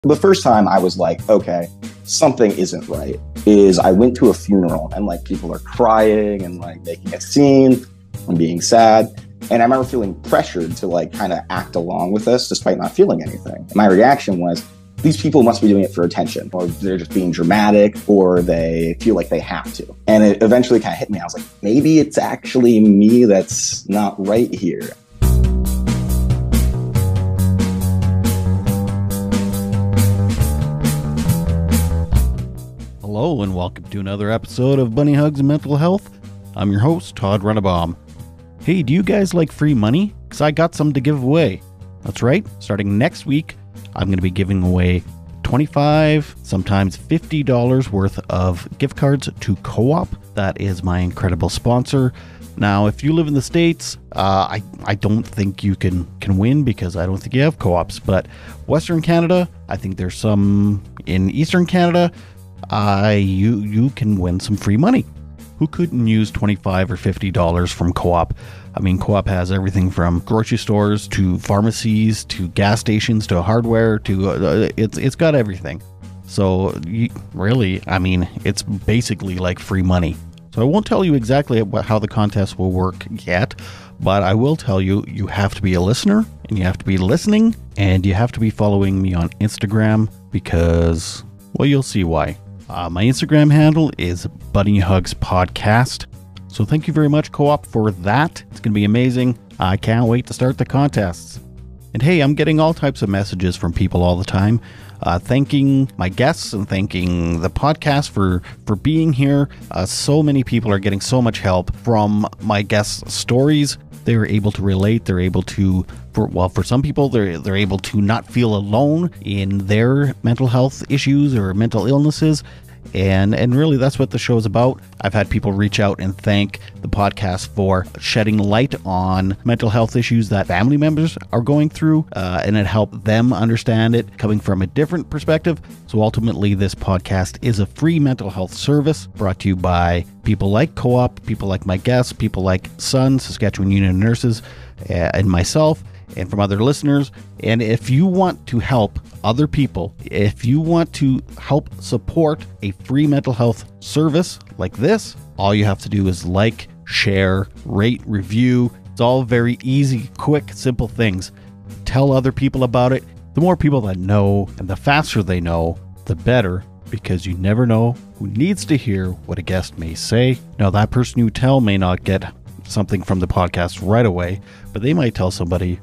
The first time I was like, okay, something isn't right, is I went to a funeral and like people are crying and like making a scene and being sad. And I remember feeling pressured to like kind of act along with this despite not feeling anything. And my reaction was, these people must be doing it for attention, or they're just being dramatic, or they feel like they have to. And it eventually kind of hit me. I was like, maybe it's actually me that's not right here. Hello and welcome to another episode of Bunny Hugs and Mental Health. I'm your host, Todd Runnebaum. Hey, do you guys like free money? Because I got some to give away. That's right, starting next week, I'm going to be giving away $25, sometimes $50 worth of gift cards to Co-op. That is my incredible sponsor. Now, if you live in the States, I don't think you can win because I don't think you have co-ops. But Western Canada, I think there's some in Eastern Canada. You can win some free money. Who couldn't use $25 or $50 from Co-op? I mean, Co-op has everything from grocery stores to pharmacies to gas stations to hardware to it's got everything. So really, I mean, it's basically like free money. So I won't tell you exactly how the contest will work yet, but I will tell you, you have to be a listener and you have to be listening and you have to be following me on Instagram because, well, you'll see why. My Instagram handle is Bunny Hugs Podcast. So thank you very much, Co-op, for that. It's going to be amazing. I can't wait to start the contests. And hey, I'm getting all types of messages from people all the time, thanking my guests and thanking the podcast for being here. So many people are getting so much help from my guests' stories. They're able to relate. They're able to, for some people, they're able to not feel alone in their mental health issues or mental illnesses. And really, that's what the show is about. I've had people reach out and thank the podcast for shedding light on mental health issues that family members are going through, and it helped them understand it coming from a different perspective. So ultimately, this podcast is a free mental health service brought to you by people like Co-op, people like my guests, people like Sun, Saskatchewan Union of Nurses, and myself, and from other listeners. And if you want to help other people, if you want to help support a free mental health service like this, all you have to do is like, share, rate, review. It's all very easy, quick, simple things. Tell other people about it. The more people that know and the faster they know, the better, because you never know who needs to hear what a guest may say. Now, that person you tell may not get something from the podcast right away, but they might tell somebody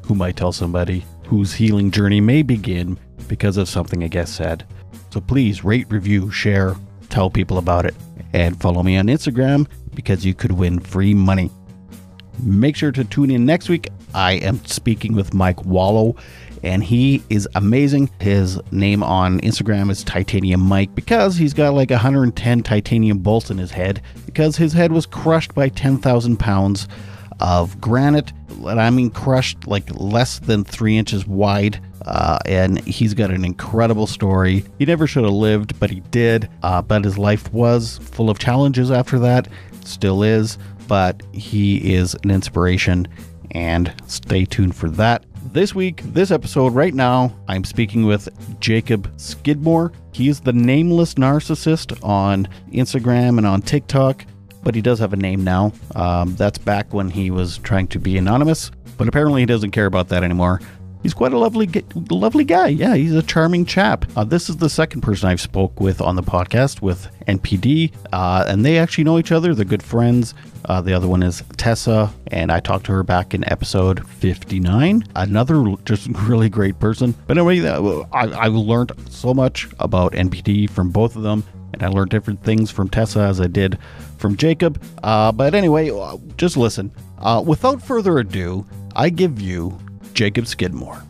whose healing journey may begin because of something a guest said. So please rate, review, share, tell people about it, and follow me on Instagram because you could win free money. Make sure to tune in next week. I am speaking with Mike Wallow, and he is amazing. His name on Instagram is Titanium Mike because he's got like 110 titanium bolts in his head because his head was crushed by 10,000 pounds of granite. And I mean crushed like less than 3 inches wide. And he's got an incredible story. He never should have lived, but he did. But his life was full of challenges after that. Still is. But he is an inspiration. And stay tuned for that. This week, this episode right now, I'm speaking with Jacob Skidmore. He's the nameless narcissist on Instagram and on TikTok, but he does have a name now. That's back when he was trying to be anonymous, but apparently he doesn't care about that anymore. He's quite a lovely guy. Yeah, he's a charming chap. This is the second person I've spoke with on the podcast with NPD, and they actually know each other. They're good friends. The other one is Tessa, and I talked to her back in episode 59. Another just really great person. But anyway, I learned so much about NPD from both of them, and I learned different things from Tessa as I did from Jacob. But anyway, just listen. Without further ado, I give you Jacob Skidmore.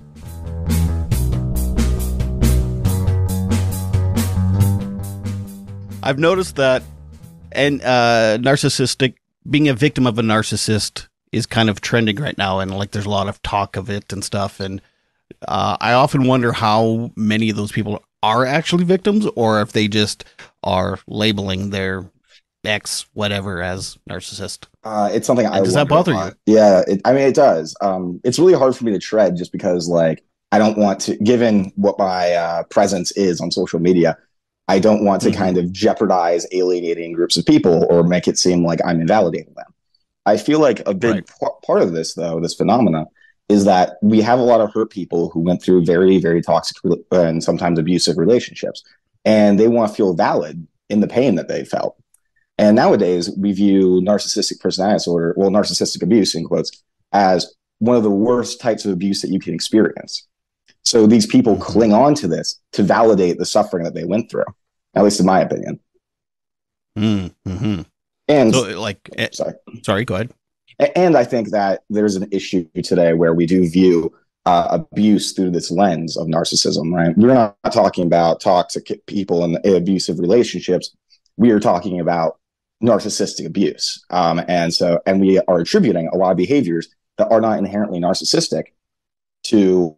I've noticed that narcissistic, being a victim of a narcissist is kind of trending right now, and like there's a lot of talk of it and stuff, and I often wonder how many of those people are actually victims or if they just are labeling their ex whatever as narcissist. It's something I does that bother you? Yeah, it does. It's really hard for me to tread just because like I don't want to, given what my presence is on social media, I don't want to kind of jeopardize alienating groups of people or make it seem like I'm invalidating them. I feel like a big part of this, though, this phenomena, is that we have a lot of hurt people who went through very, very toxic and sometimes abusive relationships, and they want to feel valid in the pain that they felt. And nowadays, we view narcissistic personality disorder, well, narcissistic abuse in quotes, as one of the worst types of abuse that you can experience. So these people cling on to this to validate the suffering that they went through, at least in my opinion. Mm-hmm. And so, like, sorry, go ahead. And I think that there's an issue today where we do view abuse through this lens of narcissism, right? We're not talking about toxic people in abusive relationships. We are talking about narcissistic abuse. And we are attributing a lot of behaviors that are not inherently narcissistic to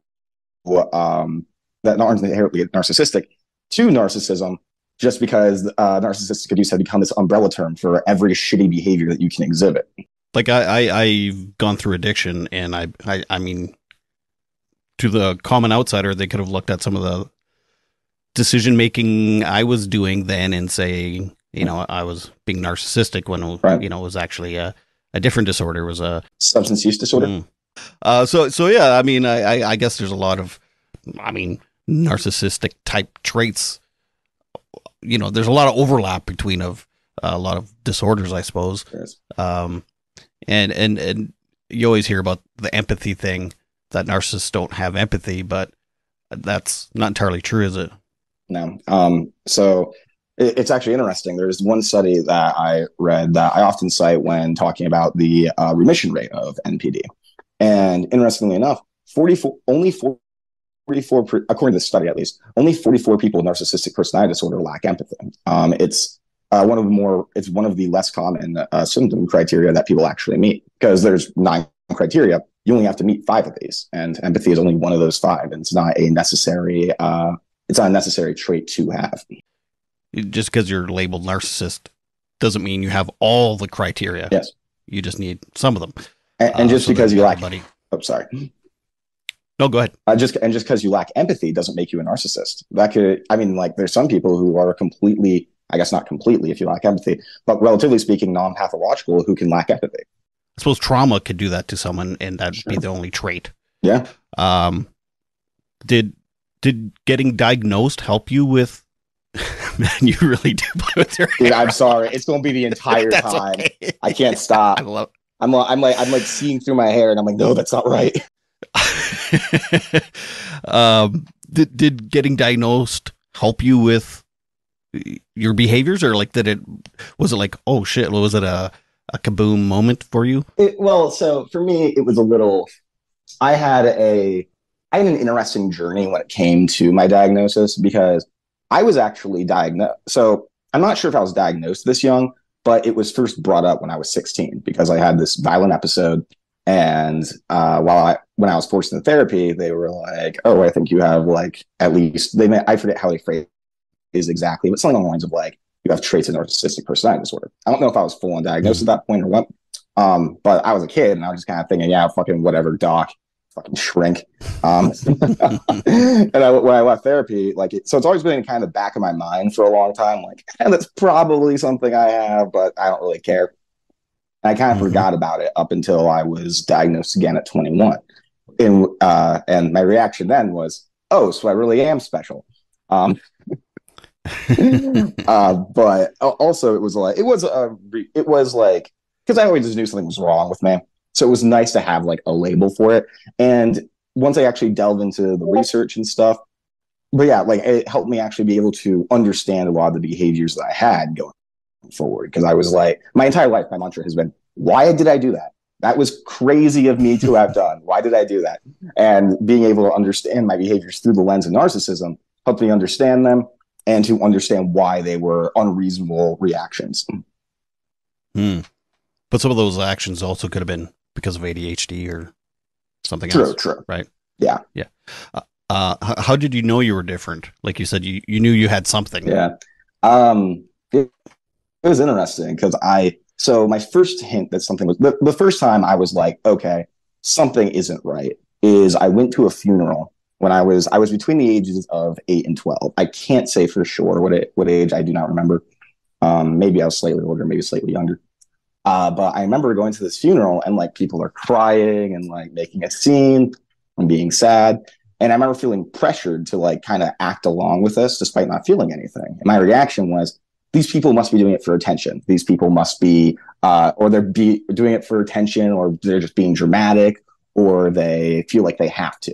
that aren't inherently narcissistic to narcissism, just because narcissistic abuse has become this umbrella term for every shitty behavior that you can exhibit. Like I've gone through addiction, and I mean, to the common outsider, they could have looked at some of the decision making I was doing then and saying, you know, I was being narcissistic when you know, it was actually a different disorder. It was a substance use disorder. So yeah, I mean, I guess there's a lot of, I mean, narcissistic type traits. You know, there's a lot of overlap between a lot of disorders, I suppose. Yes. And you always hear about the empathy thing, that narcissists don't have empathy, but that's not entirely true, is it? No. So it's actually interesting. There's one study that I read that I often cite when talking about the remission rate of NPD. And interestingly enough, only 44, according to the study at least, only 44 people with narcissistic personality disorder lack empathy. It's one of the less common symptom criteria that people actually meet, because there's 9 criteria. You only have to meet 5 of these, and empathy is only one of those 5, and it's not a necessary trait to have. Just because you're labeled narcissist doesn't mean you have all the criteria. Yes, you just need some of them. And just because you lack, sorry. No, go ahead. Just because you lack empathy doesn't make you a narcissist. That could, I mean, like, there's some people who are completely, I guess not completely if you lack empathy, but relatively speaking, non-pathological, who can lack empathy. I suppose trauma could do that to someone, and that'd be the only trait. Yeah. Did getting diagnosed help you with? Man, you really do play with your hair. Dude, I'm sorry. It's going to be the entire time. Okay. I can't stop. I'm like seeing through my hair, and I'm like, no, that's not right. Did getting diagnosed help you with your behaviors, or like was it like, oh shit, was it a kaboom moment for you? Well, so for me, it was a little. I had an interesting journey when it came to my diagnosis, because I was actually diagnosed. So I'm not sure if I was diagnosed this young, but it was first brought up when I was 16, because I had this violent episode. And when I was forced into therapy, they were like, "Oh, I think you have like at least," I forget how they phrased it exactly, but something along the lines of like, "You have traits of narcissistic personality disorder." I don't know if I was full on diagnosed at that point or what, but I was a kid, and I was just kind of thinking, "Yeah, fucking whatever, doc, fucking shrink." And when I left therapy, so it's always been in kind of the back of my mind for a long time, like, that's probably something I have, but I don't really care. I kind of forgot about it up until I was diagnosed again at 21. And my reaction then was, oh, so I really am special. But also it was like, because I always just knew something was wrong with me. So it was nice to have like a label for it. And once I actually delved into the research and stuff, but yeah, like, it helped me actually be able to understand a lot of the behaviors that I had going forward. Because I was like, my entire life, my mantra has been, why did I do that? That was crazy of me to have done. Why did I do that? And being able to understand my behaviors through the lens of narcissism helped me understand them and to understand why they were unreasonable reactions. But some of those actions also could have been because of ADHD or something else. True. Right? Yeah. How did you know you were different? Like you said, you knew you had something. Yeah. It was interesting because so my first hint that something was, the first time I was like, okay, something isn't right, is I went to a funeral when I was between the ages of 8 and 12. I can't say for sure what age. I do not remember. Maybe I was slightly older, maybe slightly younger. But I remember going to this funeral and like people are crying and like making a scene and being sad. And I remember feeling pressured to like kind of act along with this despite not feeling anything. And my reaction was, these people must be doing it for attention. These people must be, or they're doing it for attention, or they're just being dramatic, or they feel like they have to.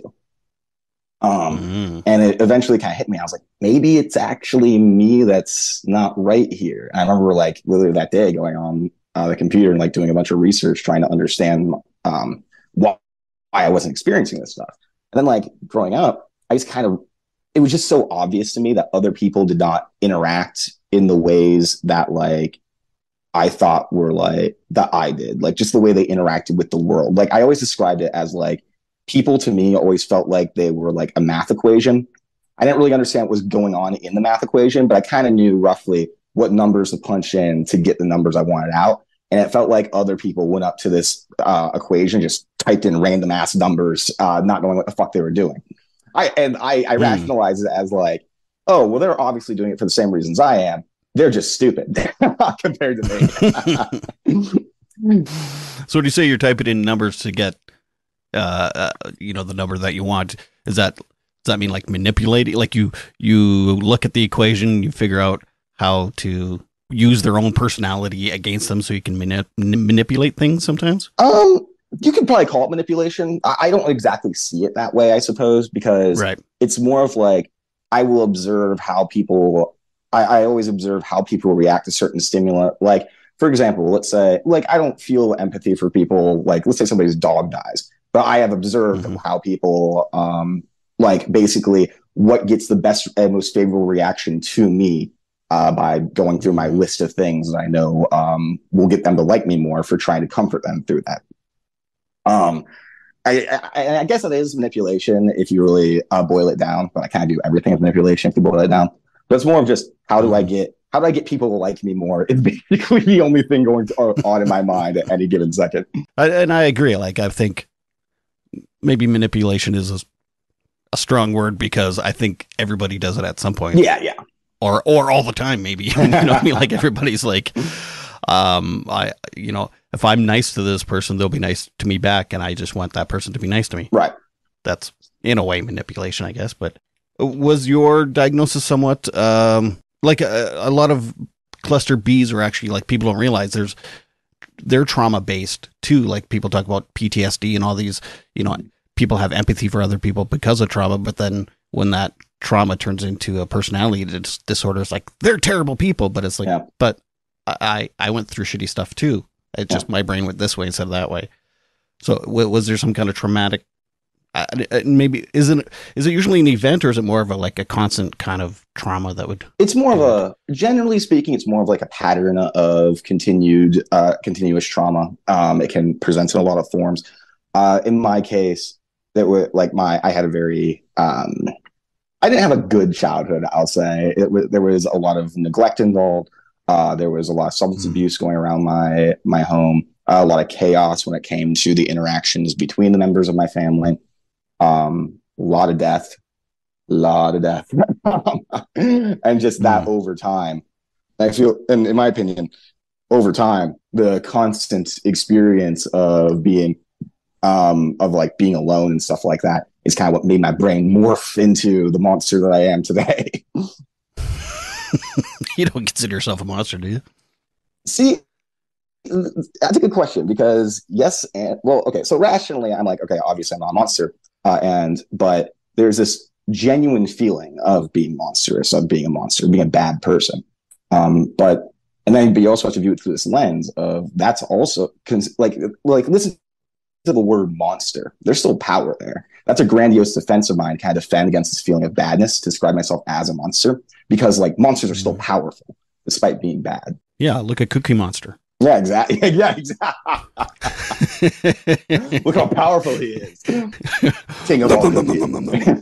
And it eventually kind of hit me. I was like, maybe it's actually me that's not right here. And I remember like literally that day going on the computer and like doing a bunch of research trying to understand why I wasn't experiencing this stuff. And then like growing up, I just kind of, it was just so obvious to me that other people did not interact in the ways that like I thought were like that I did, like just the way they interacted with the world. Like I always described it as like people to me always felt like they were like a math equation. I didn't really understand what was going on in the math equation, but I kind of knew roughly what numbers to punch in to get the numbers I wanted out. And it felt like other people went up to this equation, just typed in random ass numbers, not knowing what the fuck they were doing. I rationalized it as like, oh, well, they're obviously doing it for the same reasons I am. They're just stupid compared to me. So when you say you're typing in numbers to get, the number that you want, does that mean like manipulating? Like you look at the equation, you figure out how to use their own personality against them so you can manipulate things sometimes? You could probably call it manipulation. I don't exactly see it that way, I suppose, because it's more of like, I will observe how people, I always observe how people react to certain stimuli. Like, for example, let's say, like, I don't feel empathy for people, like, let's say somebody's dog dies, but I have observed how people, like, basically what gets the best and most favorable reaction to me by going through my list of things that I know will get them to like me more for trying to comfort them through that. I guess it is manipulation if you really boil it down, but I kind of do everything as manipulation if you boil it down. But it's more of just how do I get people to like me more? It's basically the only thing going on in my mind at any given second. And I agree. Like, I think maybe manipulation is a strong word because I think everybody does it at some point. Yeah. Or all the time, maybe. You know what I mean? Like everybody's like, if I'm nice to this person, they'll be nice to me back, and I just want that person to be nice to me. Right. That's in a way manipulation, I guess. But was your diagnosis somewhat like a lot of cluster Bs are actually, like, people don't realize they're trauma based too. Like people talk about PTSD and all these, people have empathy for other people because of trauma, but then when that trauma turns into a personality disorder, it's like they're terrible people, but it's like, but I went through shitty stuff too. It's just my brain went this way instead of that way. So was there some kind of traumatic? Maybe is it usually an event, or is it more of a constant kind of trauma that would? It's more of generally speaking, it's more of like a pattern of continuous trauma. It can present in a lot of forms. In my case, that were like I had a very I didn't have a good childhood, I'll say. There was a lot of neglect involved. There was a lot of substance abuse going around my home, a lot of chaos when it came to the interactions between the members of my family, a lot of death, and just that over time. I feel, and in my opinion, over time, the constant experience of being alone and stuff like that is kind of what made my brain morph into the monster that I am today. You don't consider yourself a monster, do you? See, that's a good question because yes, and well, okay. So rationally, I'm like, okay, obviously I'm not a monster, but there's this genuine feeling of being monstrous, of being a monster, being a bad person. But you also have to view it through this lens of that's also like listen to the word monster. There's still power there. That's a grandiose defense of mine, kind of defend against this feeling of badness, to describe myself as a monster, because like monsters are still powerful despite being bad. Yeah, look at Cookie Monster. Yeah, exactly. Yeah, exactly. Look how powerful he is. King of all cookies.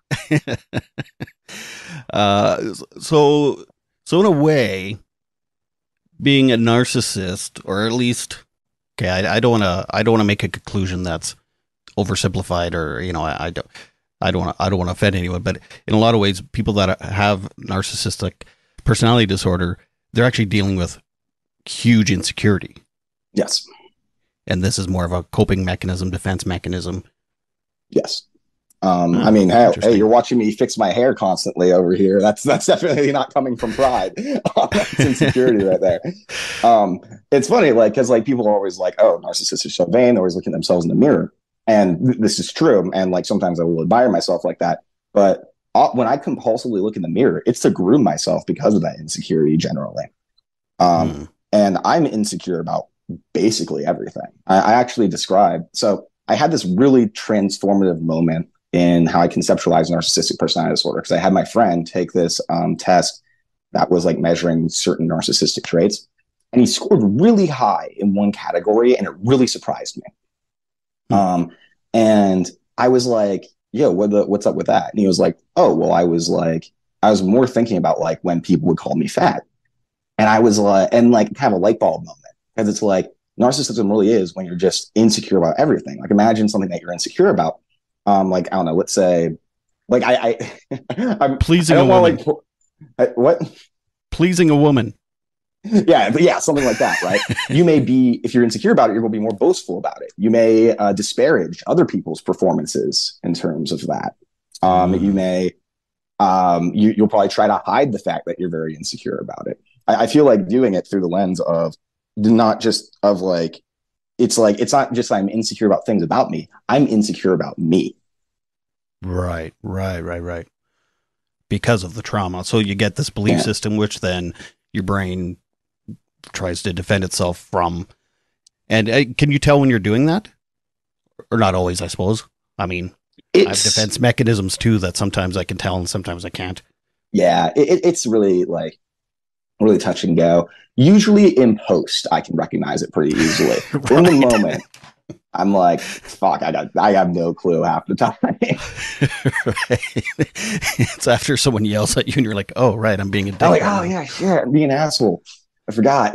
So in a way, being a narcissist, or at least, okay, I don't want to make a conclusion that's oversimplified, or I don't. I don't want to offend anyone, but in a lot of ways, people that have narcissistic personality disorder, they're actually dealing with huge insecurity. Yes. And this is more of a coping mechanism, defense mechanism. Yes. I mean, hey, you're watching me fix my hair constantly over here. That's definitely not coming from pride. That's insecurity right there. It's funny, like, because like people are always like, oh, narcissists are so vain, they're always looking at themselves in the mirror. And this is true. And like sometimes I will admire myself like that. But when I compulsively look in the mirror, it's to groom myself because of that insecurity generally. And I'm insecure about basically everything. I actually described, so I had this really transformative moment in how I conceptualize narcissistic personality disorder, because I had my friend take this test that was like measuring certain narcissistic traits, and he scored really high in one category, and it really surprised me. And I was like, yo, what's up with that? And he was like, oh, well, I was more thinking about like when people would call me fat. And I was like, and like kind of a light bulb moment, because it's like narcissism really is when you're just insecure about everything. Like imagine something that you're insecure about. Like, I don't know, let's say, like I'm pleasing a woman. What? Pleasing a woman. Yeah, something like that, right? You may be, if you're insecure about it, you're going to be more boastful about it. You may disparage other people's performances in terms of that. You may, you'll probably try to hide the fact that you're very insecure about it. I feel like doing it through the lens of not just of like, it's not just I'm insecure about things about me. I'm insecure about me. Right. Because of the trauma. So you get this belief system, which then your brain tries to defend itself from. And can you tell when you're doing that? Or not always, I suppose. I mean, I have defense mechanisms too that sometimes I can tell and sometimes I can't. Yeah, it's really like really touch and go. Usually in post, I can recognize it pretty easily. Right. In the moment, I'm like, fuck, I have no clue half the time. Right. It's after someone yells at you and you're like, oh, right, I'm being a dick. I'm like, oh, yeah, shit, I'm being an asshole. I forgot.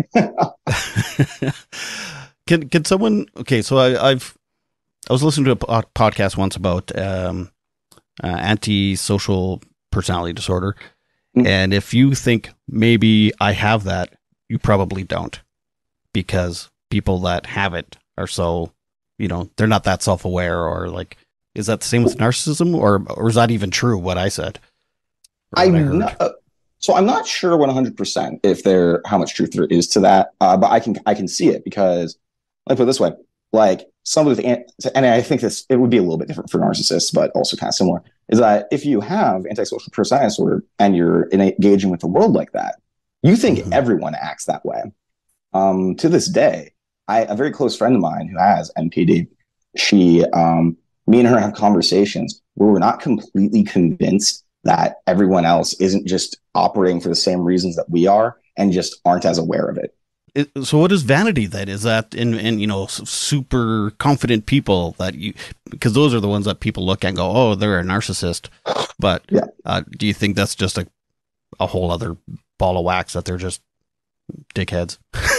Can someone, okay, so I was listening to a podcast once about antisocial personality disorder. Mm-hmm. And if you think maybe I have that, you probably don't, because people that have it are so, they're not that self-aware, or like, is that the same with narcissism, or is that even true what I said? So I'm not sure 100% how much truth there is to that, but I can see it, because let me put it this way, like somebody with, and I think it would be a little bit different for narcissists, but also kind of similar, is that if you have antisocial personality disorder and you're engaging with the world like that, you think everyone acts that way. To this day, a very close friend of mine who has NPD, me and her have conversations where we're not completely convinced that everyone else isn't just operating for the same reasons that we are and just aren't as aware of it. So what is vanity then? Is that in super confident people that because those are the ones that people look at and go, oh, they're a narcissist. But do you think that's just a whole other ball of wax, that they're just dickheads?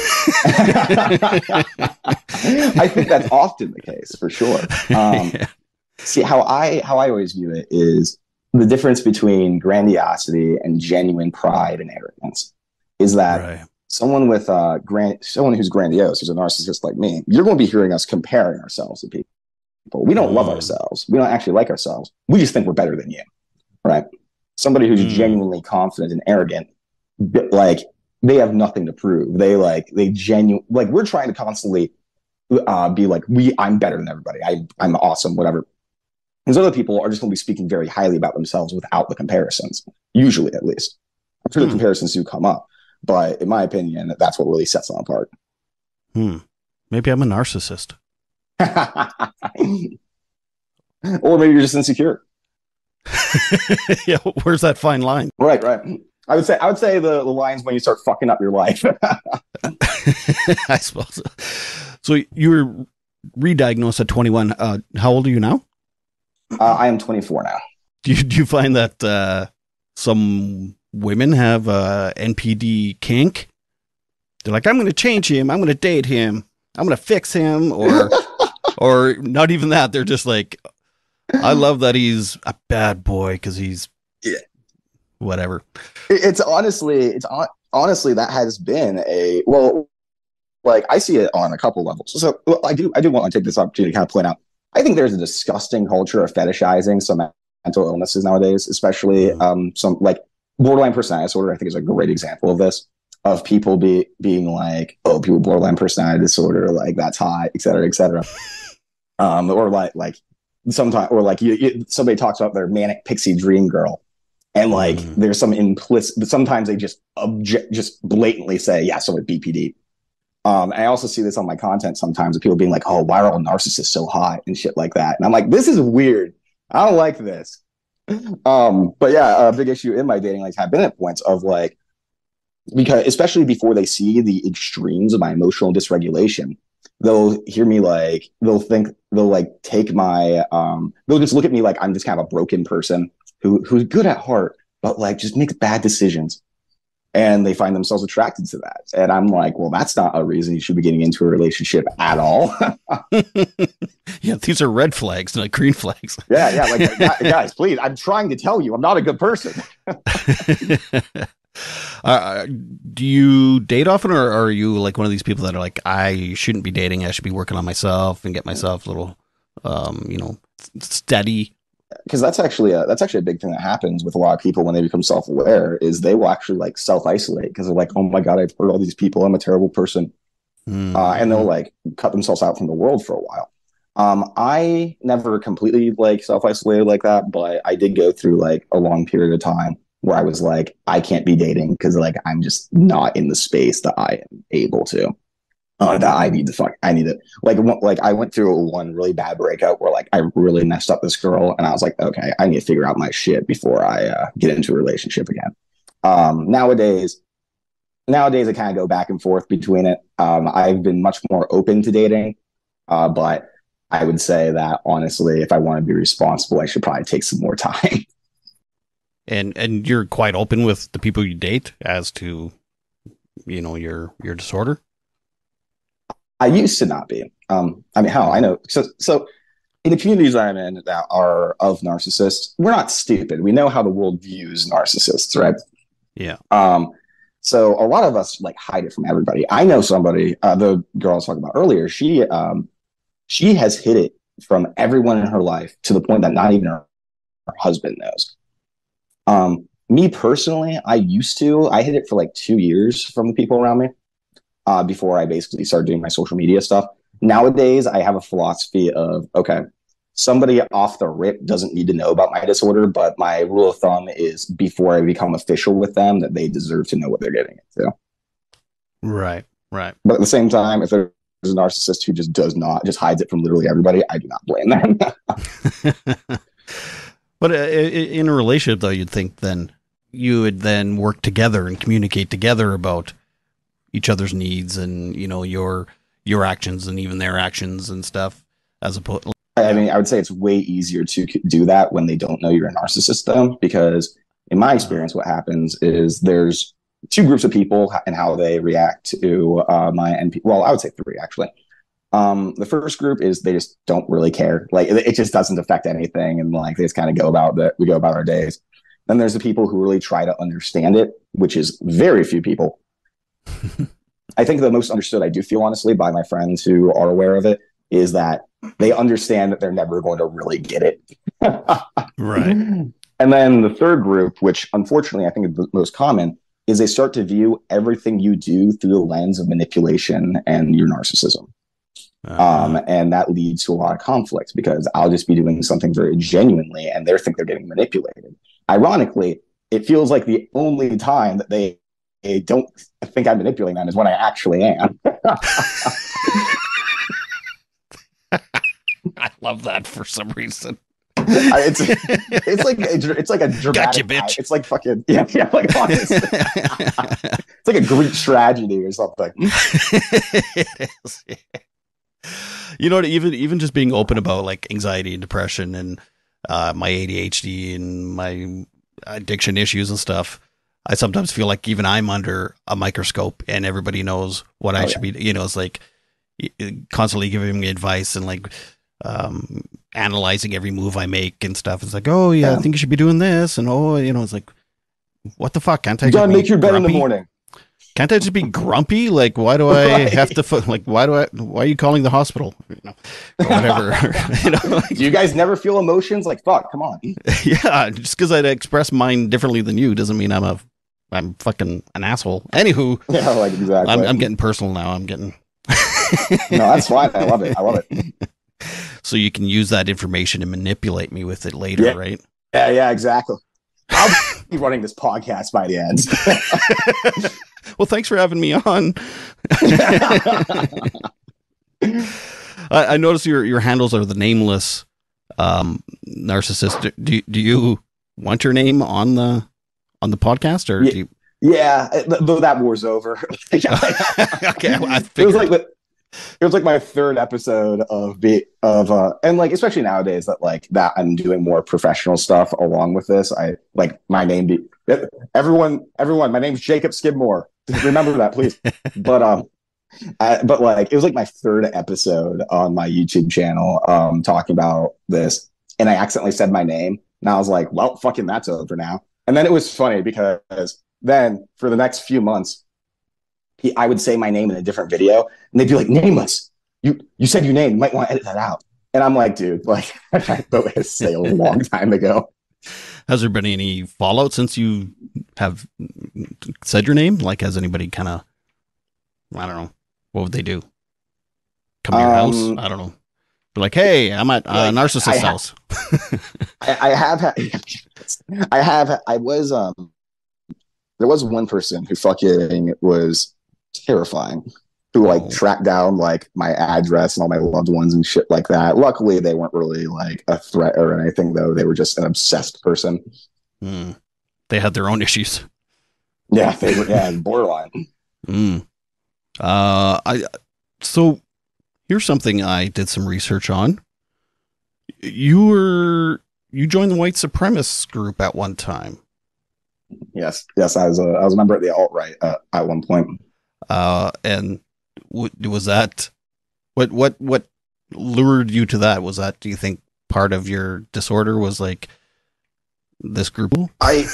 I think that's often the case, for sure. See, how I always view it is the difference between grandiosity and genuine pride and arrogance is that someone with someone who's grandiose, who's a narcissist like me, you're going to be hearing us comparing ourselves to people. We don't love ourselves. We don't actually like ourselves. We just think we're better than you, right? Somebody who's genuinely confident and arrogant, like, they have nothing to prove. We're trying to constantly be like, I'm better than everybody. I'm awesome, whatever. These other people are just going to be speaking very highly about themselves without the comparisons, usually at least. I'm sure the comparisons do come up, but in my opinion, that's what really sets them apart. Maybe I'm a narcissist. Or maybe you're just insecure. Yeah, where's that fine line? Right. I would say the line's when you start fucking up your life. I suppose. So you were re-diagnosed at 21. How old are you now? I am 24 now. Do you find that some women have NPD kink? They're like, I'm going to change him. I'm going to date him. I'm going to fix him. Or not even that. They're just like, I love that he's a bad boy because he's Yeah. whatever. Honestly that has been a well, like I see it on a couple levels. So well, I do want to take this opportunity to kind of point out. I think there's a disgusting culture of fetishizing some mental illnesses nowadays, especially Mm. some like borderline personality disorder. I think is a great example of this. Of people being like, oh, people with borderline personality disorder, like that's hot, et cetera, et cetera. Or like sometimes, or like somebody talks about their manic pixie dream girl, and like Mm. there's some implicit. Sometimes they just blatantly say, yeah, so with BPD. I also see this on my content sometimes of people being like, oh, why are all narcissists so hot and shit like that? And I'm like, this is weird. I don't like this. But yeah, a big issue in my dating life have been at points of like, because especially before they see the extremes of my emotional dysregulation, they'll hear me like, they'll like take my, they'll just look at me like I'm just kind of a broken person who's good at heart, but like just makes bad decisions, and they find themselves attracted to that. And I'm like, well, that's not a reason you should be getting into a relationship at all. Yeah, these are red flags, not green flags. Yeah, like guys, please, I'm trying to tell you, I'm not a good person. uh, do you date often, or are you like one of these people that are like, I shouldn't be dating, I should be working on myself and get myself a little, steady? Because that's actually a big thing that happens with a lot of people when they become self-aware is they will actually like self-isolate because they're like, oh my god, I've hurt all these people, I'm a terrible person, and they'll Mm-hmm. like cut themselves out from the world for a while. I never completely like self-isolated like that, but I did go through like a long period of time where I was like, I can't be dating because like I'm just not in the space that I am able to. That I need it. Like I went through one really bad breakup where like I really messed up this girl, and I was like, okay, I need to figure out my shit before I get into a relationship again. Um, nowadays, nowadays I kind of go back and forth between it. I've been much more open to dating, but I would say that honestly, if I want to be responsible, I should probably take some more time. And you're quite open with the people you date as to, your disorder. I used to not be. I mean, hell, I know. So in the communities I'm in that are of narcissists, we're not stupid. We know how the world views narcissists, right? Yeah. So a lot of us like hide it from everybody. I know somebody, the girl I was talking about earlier. She has hid it from everyone in her life to the point that not even her husband knows. Me personally, I hid it for like 2 years from the people around me before I basically started doing my social media stuff. Nowadays, I have a philosophy of okay, somebody off the rip doesn't need to know about my disorder, but my rule of thumb is before I become official with them, that they deserve to know what they're getting into. Right. Right. But at the same time, if there's a narcissist who just does not, just hides it from literally everybody, I do not blame them. But in a relationship, though, you'd think then you would then work together and communicate together about each other's needs and your actions and even their actions and stuff. As opposed, I yeah, mean, I would say it's way easier to do that when they don't know you're a narcissist, though, because in my experience, what happens is there's two groups of people and how they react to my NP. Well, I would say three actually. The first group is they just don't really care. Like it just doesn't affect anything, and like they just kind of go about that. We go about our days. Then there's the people who really try to understand it, which is very few people. I think the most understood I do feel honestly by my friends who are aware of it is that they understand that they're never going to really get it. right. And then the third group, which unfortunately I think is the most common, is they start to view everything you do through the lens of manipulation and your narcissism. And that leads to a lot of conflict because I'll just be doing something very genuinely and they think they're getting manipulated. Ironically, it feels like the only time that they don't think I'm manipulating them is when I actually am. I love that for some reason. It's like a Gotcha, dramatic. bitch. It's like fucking yeah. Like honestly, it's like a Greek tragedy or something. It is. Yeah. Even just being open about like anxiety and depression and my ADHD and my addiction issues and stuff. I sometimes feel like even I'm under a microscope and everybody knows what I should be. It's like constantly giving me advice and like analyzing every move I make and stuff. It's like, oh yeah, I think you should be doing this, and it's like, what the fuck? Can't I You gotta make your bed grumpy? in the morning. Can't I just be grumpy? Like, why do I have to? Why are you calling the hospital? Or whatever. Do you guys never feel emotions? Like, fuck, come on. Yeah, just because I express mine differently than you doesn't mean I'm fucking an asshole. Anywho, yeah, like exactly. I'm getting personal now. I'm getting. No, that's fine. I love it. So you can use that information and manipulate me with it later, right? Yeah, exactly. I'll be running this podcast by the end. Well, thanks for having me on. I notice your handles are the nameless narcissistic. Do you want your name on the podcast, or do you? Yeah, though that war's over. Okay, I figured. It was like my third episode and like especially nowadays that I'm doing more professional stuff along with this. I like my name everyone my name's Jacob Skidmore. Remember that, please. But like it was like my third episode on my YouTube channel talking about this, and I accidentally said my name, and I was like, well, fucking that's over now. And then it was funny because then for the next few months I would say my name in a different video, and they'd be like, "Nameless, you said your name. You might want to edit that out." And I'm like, "Dude, like I thought I say a long time ago." Has there been any fallout since you have said your name? Like, has anybody kind of, I don't know, what would they do? Come to your house? I don't know. Be like, hey, I'm at Narcissist's house. There was one person who fucking was terrifying, who like tracked down like my address and all my loved ones and shit like that. Luckily, they weren't really like a threat or anything, though. They were just an obsessed person. They had their own issues. Yeah, they were borderline. So here's something I did some research on. You joined the white supremacist group at one time. Yes, I was a member of the alt-right at one point. And was that what lured you to that? Was that, do you think, part of your disorder was like this group? I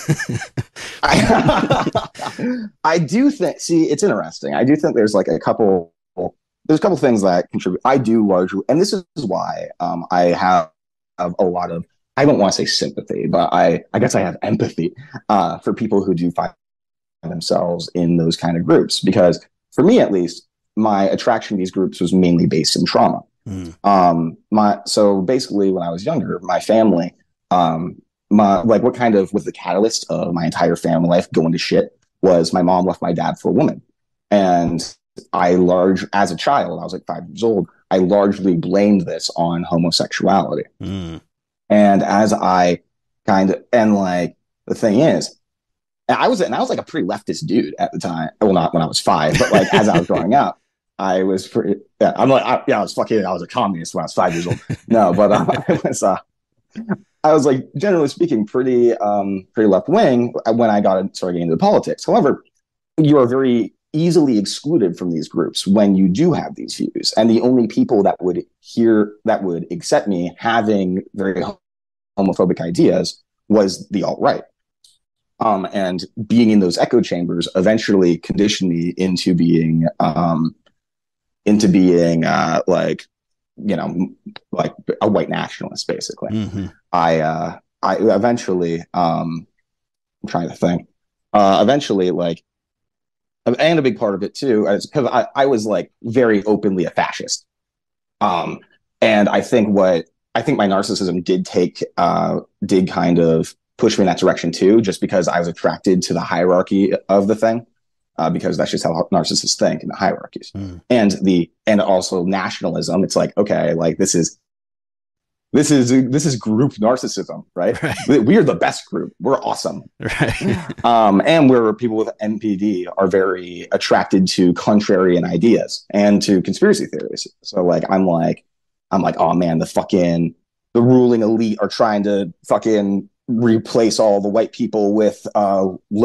do think. See, it's interesting. I do think there's like a couple things that contribute. I do largely, and this is why I have a lot of. I don't want to say sympathy, but I guess I have empathy for people who do find themselves in those kind of groups, because for me, at least, my attraction to these groups was mainly based in trauma. So basically, when I was younger, my family, what kind of was the catalyst of my entire family life going to shit was my mom left my dad for a woman, and as a child, I was like 5 years old, I largely blamed this on homosexuality. And as I the thing is, I was like a pretty leftist dude at the time. Well, not when I was 5, but like as I was growing up, I was pretty. Yeah, I was a communist when I was 5 years old. No, but I was like, generally speaking, pretty left wing when I started getting into politics. However, you are very easily excluded from these groups when you do have these views, and the only people that would accept me having very homophobic ideas was the alt-right. And being in those echo chambers eventually conditioned me into being like a white nationalist, basically. I eventually, I'm trying to think, like, and a big part of it too is because I was like very openly a fascist. And I think my narcissism did kind of push me in that direction too, just because I was attracted to the hierarchy of the thing, because that's just how narcissists think in the hierarchies. And also nationalism. It's like, okay, like this is group narcissism, right? We are the best group. We're awesome. And where people with NPD are very attracted to contrarian ideas and to conspiracy theories. So like, I'm like, oh man, the ruling elite are trying to fucking replace all the white people with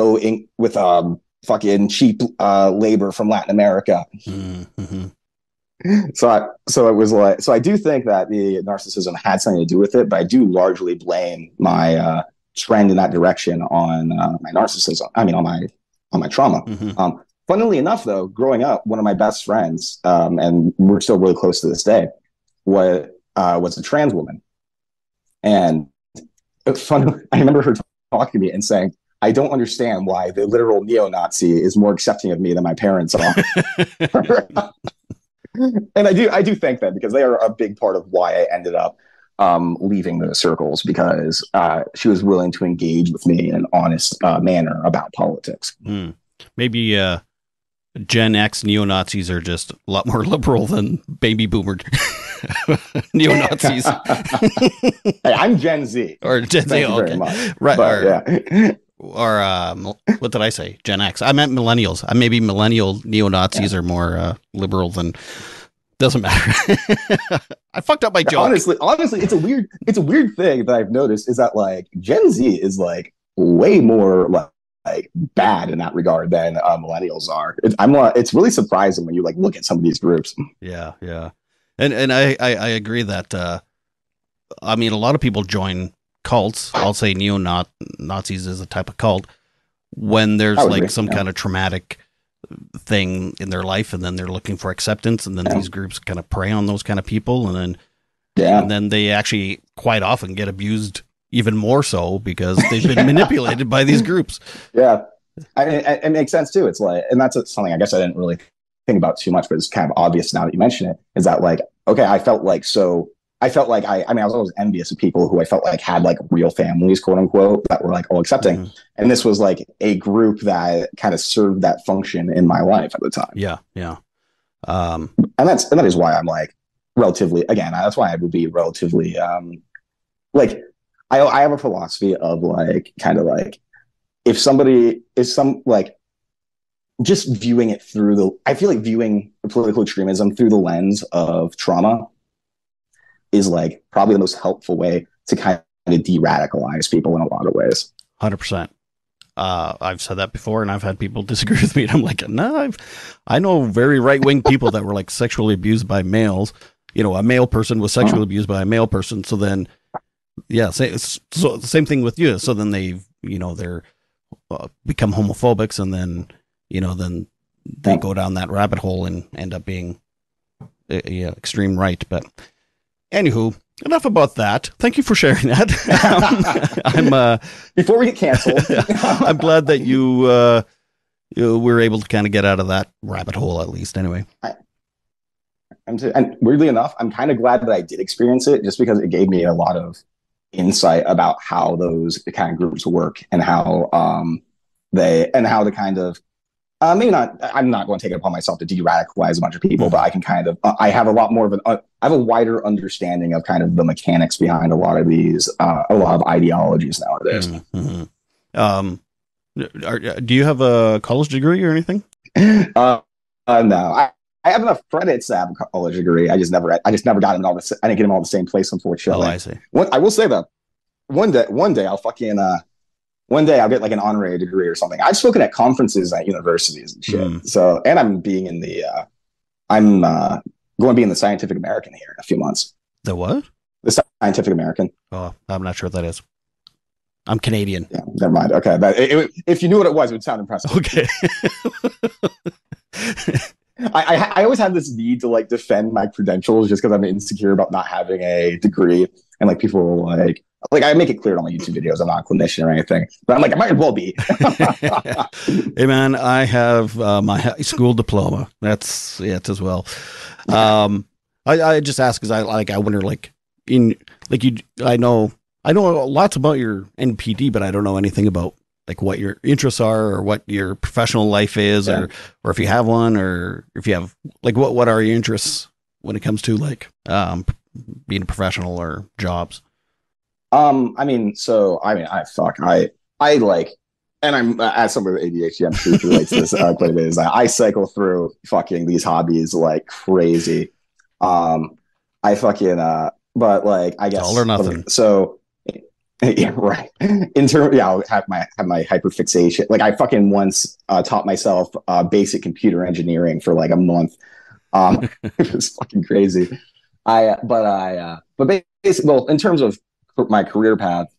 fucking cheap labor from Latin America. So it was like, so I do think that the narcissism had something to do with it, but I do largely blame my trend in that direction on my narcissism. I mean, on my trauma. Mm-hmm. Funnily enough, though, growing up, one of my best friends, and we're still really close to this day, was a trans woman, and it's fun. I remember her talking to me and saying, "I don't understand why the literal neo-Nazi is more accepting of me than my parents are." And I do think that because they are a big part of why I ended up leaving those circles, because she was willing to engage with me in an honest manner about politics. Mm. Maybe Gen X neo-Nazis are just a lot more liberal than baby boomer neo-Nazis. Hey, I'm Gen Z. Or Gen Z, Thank you very okay. much. Right. But, yeah. Or what did I say? Gen X. I meant millennials. Maybe millennial neo-Nazis are more liberal than. Doesn't matter. I fucked up my joke. Honestly, it's a weird thing that I've noticed is that like Gen Z is like way more like bad in that regard than millennials are. It's really surprising when you like look at some of these groups. Yeah, and I agree that I mean a lot of people join cults. I'll say neo-Nazis is a type of cult when there's like some kind of traumatic thing in their life, and then they're looking for acceptance, and then these groups kind of prey on those kind of people, and then they actually quite often get abused even more so because they've been manipulated by these groups. Yeah, I mean, it makes sense too. It's like, and that's something I guess I didn't really think about too much, but it's kind of obvious now that you mention it. Is that like, okay, I felt like I mean, I was always envious of people who I felt like had like real families, quote unquote, that were like all accepting. Mm-hmm. And this was like a group that kind of served that function in my life at the time. Yeah. And that is why I'm like relatively, again, that's why I would be relatively, like, I have a philosophy of like, kind of like, if somebody is just viewing it through I feel like viewing political extremism through the lens of trauma is like probably the most helpful way to kind of de-radicalize people in a lot of ways. 100%. I've said that before, and I've had people disagree with me. And I'm like, no, I know very right-wing people that were like sexually abused by males. You know, a male person was sexually abused by a male person. So then, yeah, so the same thing with you. So then they're become homophobics, and then, then they go down that rabbit hole and end up being extreme right. But anywho, enough about that. Thank you for sharing that. Before we get canceled, I'm glad that you were able to kind of get out of that rabbit hole at least. Anyway, and weirdly enough, I'm kind of glad that I did experience it, just because it gave me a lot of insight about how those kind of groups work and how the kind of. Maybe not. I'm not going to take it upon myself to de-radicalize a bunch of people, but I can kind of. I have a lot more of I have a wider understanding of kind of the mechanics behind a lot of these, a lot of ideologies nowadays. Mm-hmm. Do you have a college degree or anything? No. I have enough credits to have a college degree. I just never got them all. I didn't get them all the same place, unfortunately. Oh, I see. I will say that one day I'll fucking. One day I'll get like an honorary degree or something. I've spoken at conferences at universities and shit. So, and I'm being in the, I'm going to be in the Scientific American here in a few months. The what? The Scientific American. Oh, I'm not sure what that is. I'm Canadian. Yeah, never mind. Okay. But if you knew what it was, it would sound impressive. Okay. I always have this need to like defend my credentials just because I'm insecure about not having a degree. And like people are like I make it clear on my YouTube videos, I'm not a clinician or anything, but I'm like, I might as well be. Hey man, I have my high school diploma. That's it as well. I just ask because I wonder I know lots about your NPD, but I don't know anything about like what your interests are or what your professional life is, or if you have one, or if you have like what are your interests when it comes to like being a professional or jobs. I like, and I'm as someone with ADHD, I'm sure who relates to this quite a bit. Is I cycle through fucking these hobbies like crazy. But like I guess all or nothing. So yeah, right. I'll have my hyperfixation. Like I fucking once taught myself basic computer engineering for like a month. It was fucking crazy. But basically, well, in terms of my career path,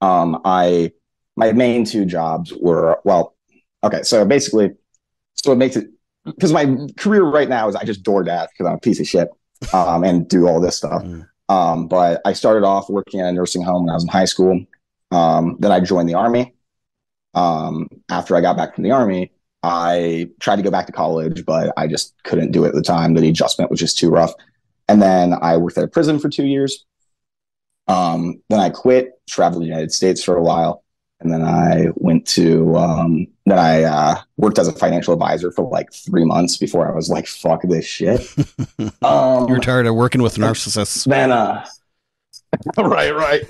my main two jobs were, well, okay, so basically, so it makes it, because my career right now is I just DoorDash because I'm a piece of shit, and do all this stuff. But I started off working at a nursing home when I was in high school. Then I joined the army. After I got back from the army, I tried to go back to college, but I just couldn't do it at the time. The adjustment was just too rough. And then I worked at a prison for 2 years. Then I quit, traveled to the United States for a while. And then I went to, then I worked as a financial advisor for like 3 months before I was like, fuck this shit. You're tired of working with narcissists. Then, right.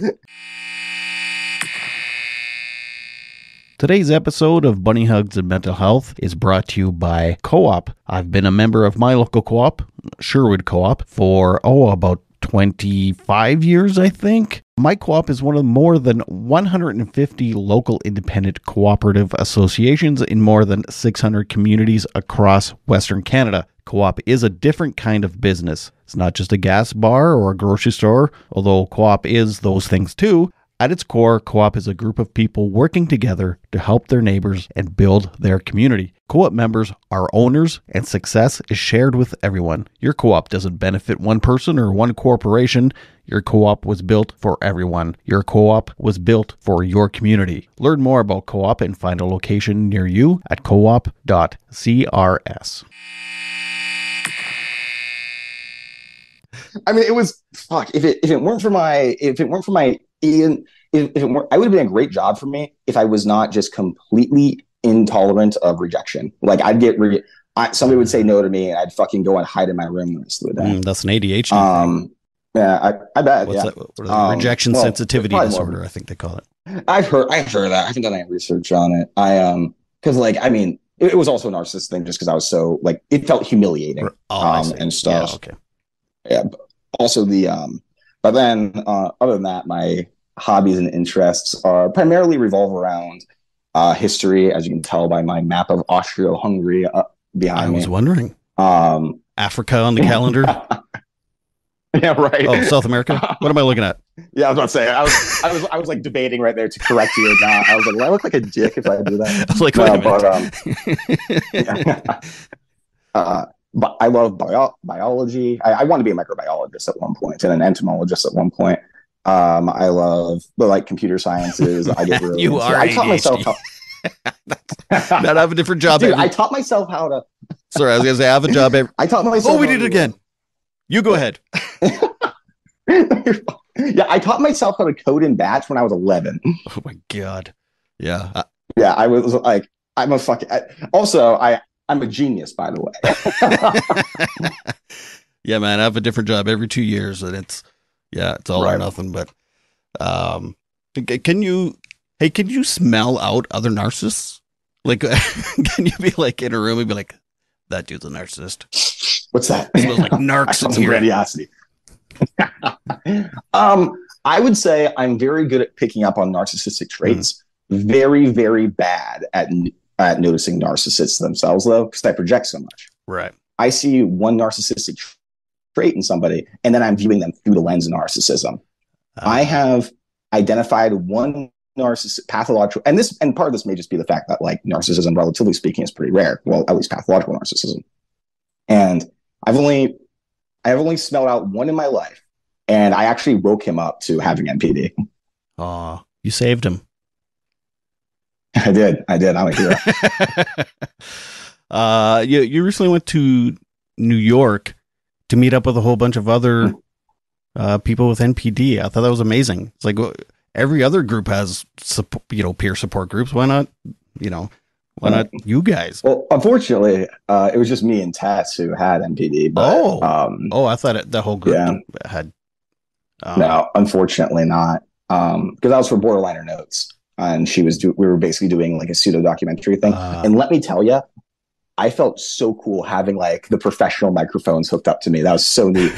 Today's episode of Bunny Hugs and Mental Health is brought to you by Co-op. I've been a member of my local co-op, Sherwood Co-op, for, about 25 years, I think. My co-op is one of more than 150 local independent cooperative associations in more than 600 communities across Western Canada. Co-op is a different kind of business. It's not just a gas bar or a grocery store, although co-op is those things too. At its core, co-op is a group of people working together to help their neighbors and build their community. Co-op members are owners, and success is shared with everyone. Your co-op doesn't benefit one person or one corporation. Your co-op was built for everyone. Your co-op was built for your community. Learn more about co-op and find a location near you at coop.crs. I mean, it was fuck. If it weren't for my I would have been a great job for me if I was not just completely intolerant of rejection. Like I'd get somebody would say no to me, and I'd fucking go and hide in my room the rest of the day. That's an ADHD. Yeah, I bet. What's that? Rejection sensitivity disorder, I think they call it. I've heard that. I haven't done any research on it. Because it was also a narcissist thing, just because I was so like it felt humiliating and stuff. Yeah, okay. Yeah. Also but then other than that, my hobbies and interests primarily revolve around history, as you can tell by my map of Austria-Hungary behind me. I was wondering. Africa on the calendar. Yeah, right. Oh, South America. What am I looking at? Yeah, I was about to say. I was like debating right there to correct you or not. I was like, will I look like a dick if I do that? I was like, wait a minute. But I love biology. I want to be a microbiologist at one point and an entomologist at one point. I love the computer sciences. I get really. I taught myself how. Not have a different job. Dude, I taught myself how to. Sorry, I was gonna say I have a job. I taught myself. Oh, we did it again. You go ahead. Yeah, I taught myself how to code in Batch when I was 11. Oh my god. Yeah. Yeah, I was like, I'm a fucking. I'm a genius, by the way. Yeah, man, I have a different job every 2 years, and it's all or nothing. But can you smell out other narcissists? Like, can you be like in a room and be like, that dude's a narcissist? What's that? It smells like narcs in here. Grandiosity. I would say I'm very good at picking up on narcissistic traits. Very, very bad at noticing narcissists themselves, though, because I project so much. Right. I see one narcissistic trait in somebody, and then I'm viewing them through the lens of narcissism. I have identified one narcissist pathological, and part of this may just be the fact that narcissism, relatively speaking, is pretty rare. Well, at least pathological narcissism. And I've only smelled out one in my life, and I actually woke him up to having NPD. Oh, you saved him. I did. I'm a hero. You recently went to New York to meet up with a whole bunch of other people with NPD. I thought that was amazing. It's like every other group has peer support groups. Why not? Why not you guys? Well, unfortunately, it was just me and Tess who had NPD. But, I thought the whole group had. No, unfortunately not. Because I was for Borderliner Notes. And we were basically doing like a pseudo documentary thing. And let me tell you, I felt so cool having the professional microphones hooked up to me. That was so neat.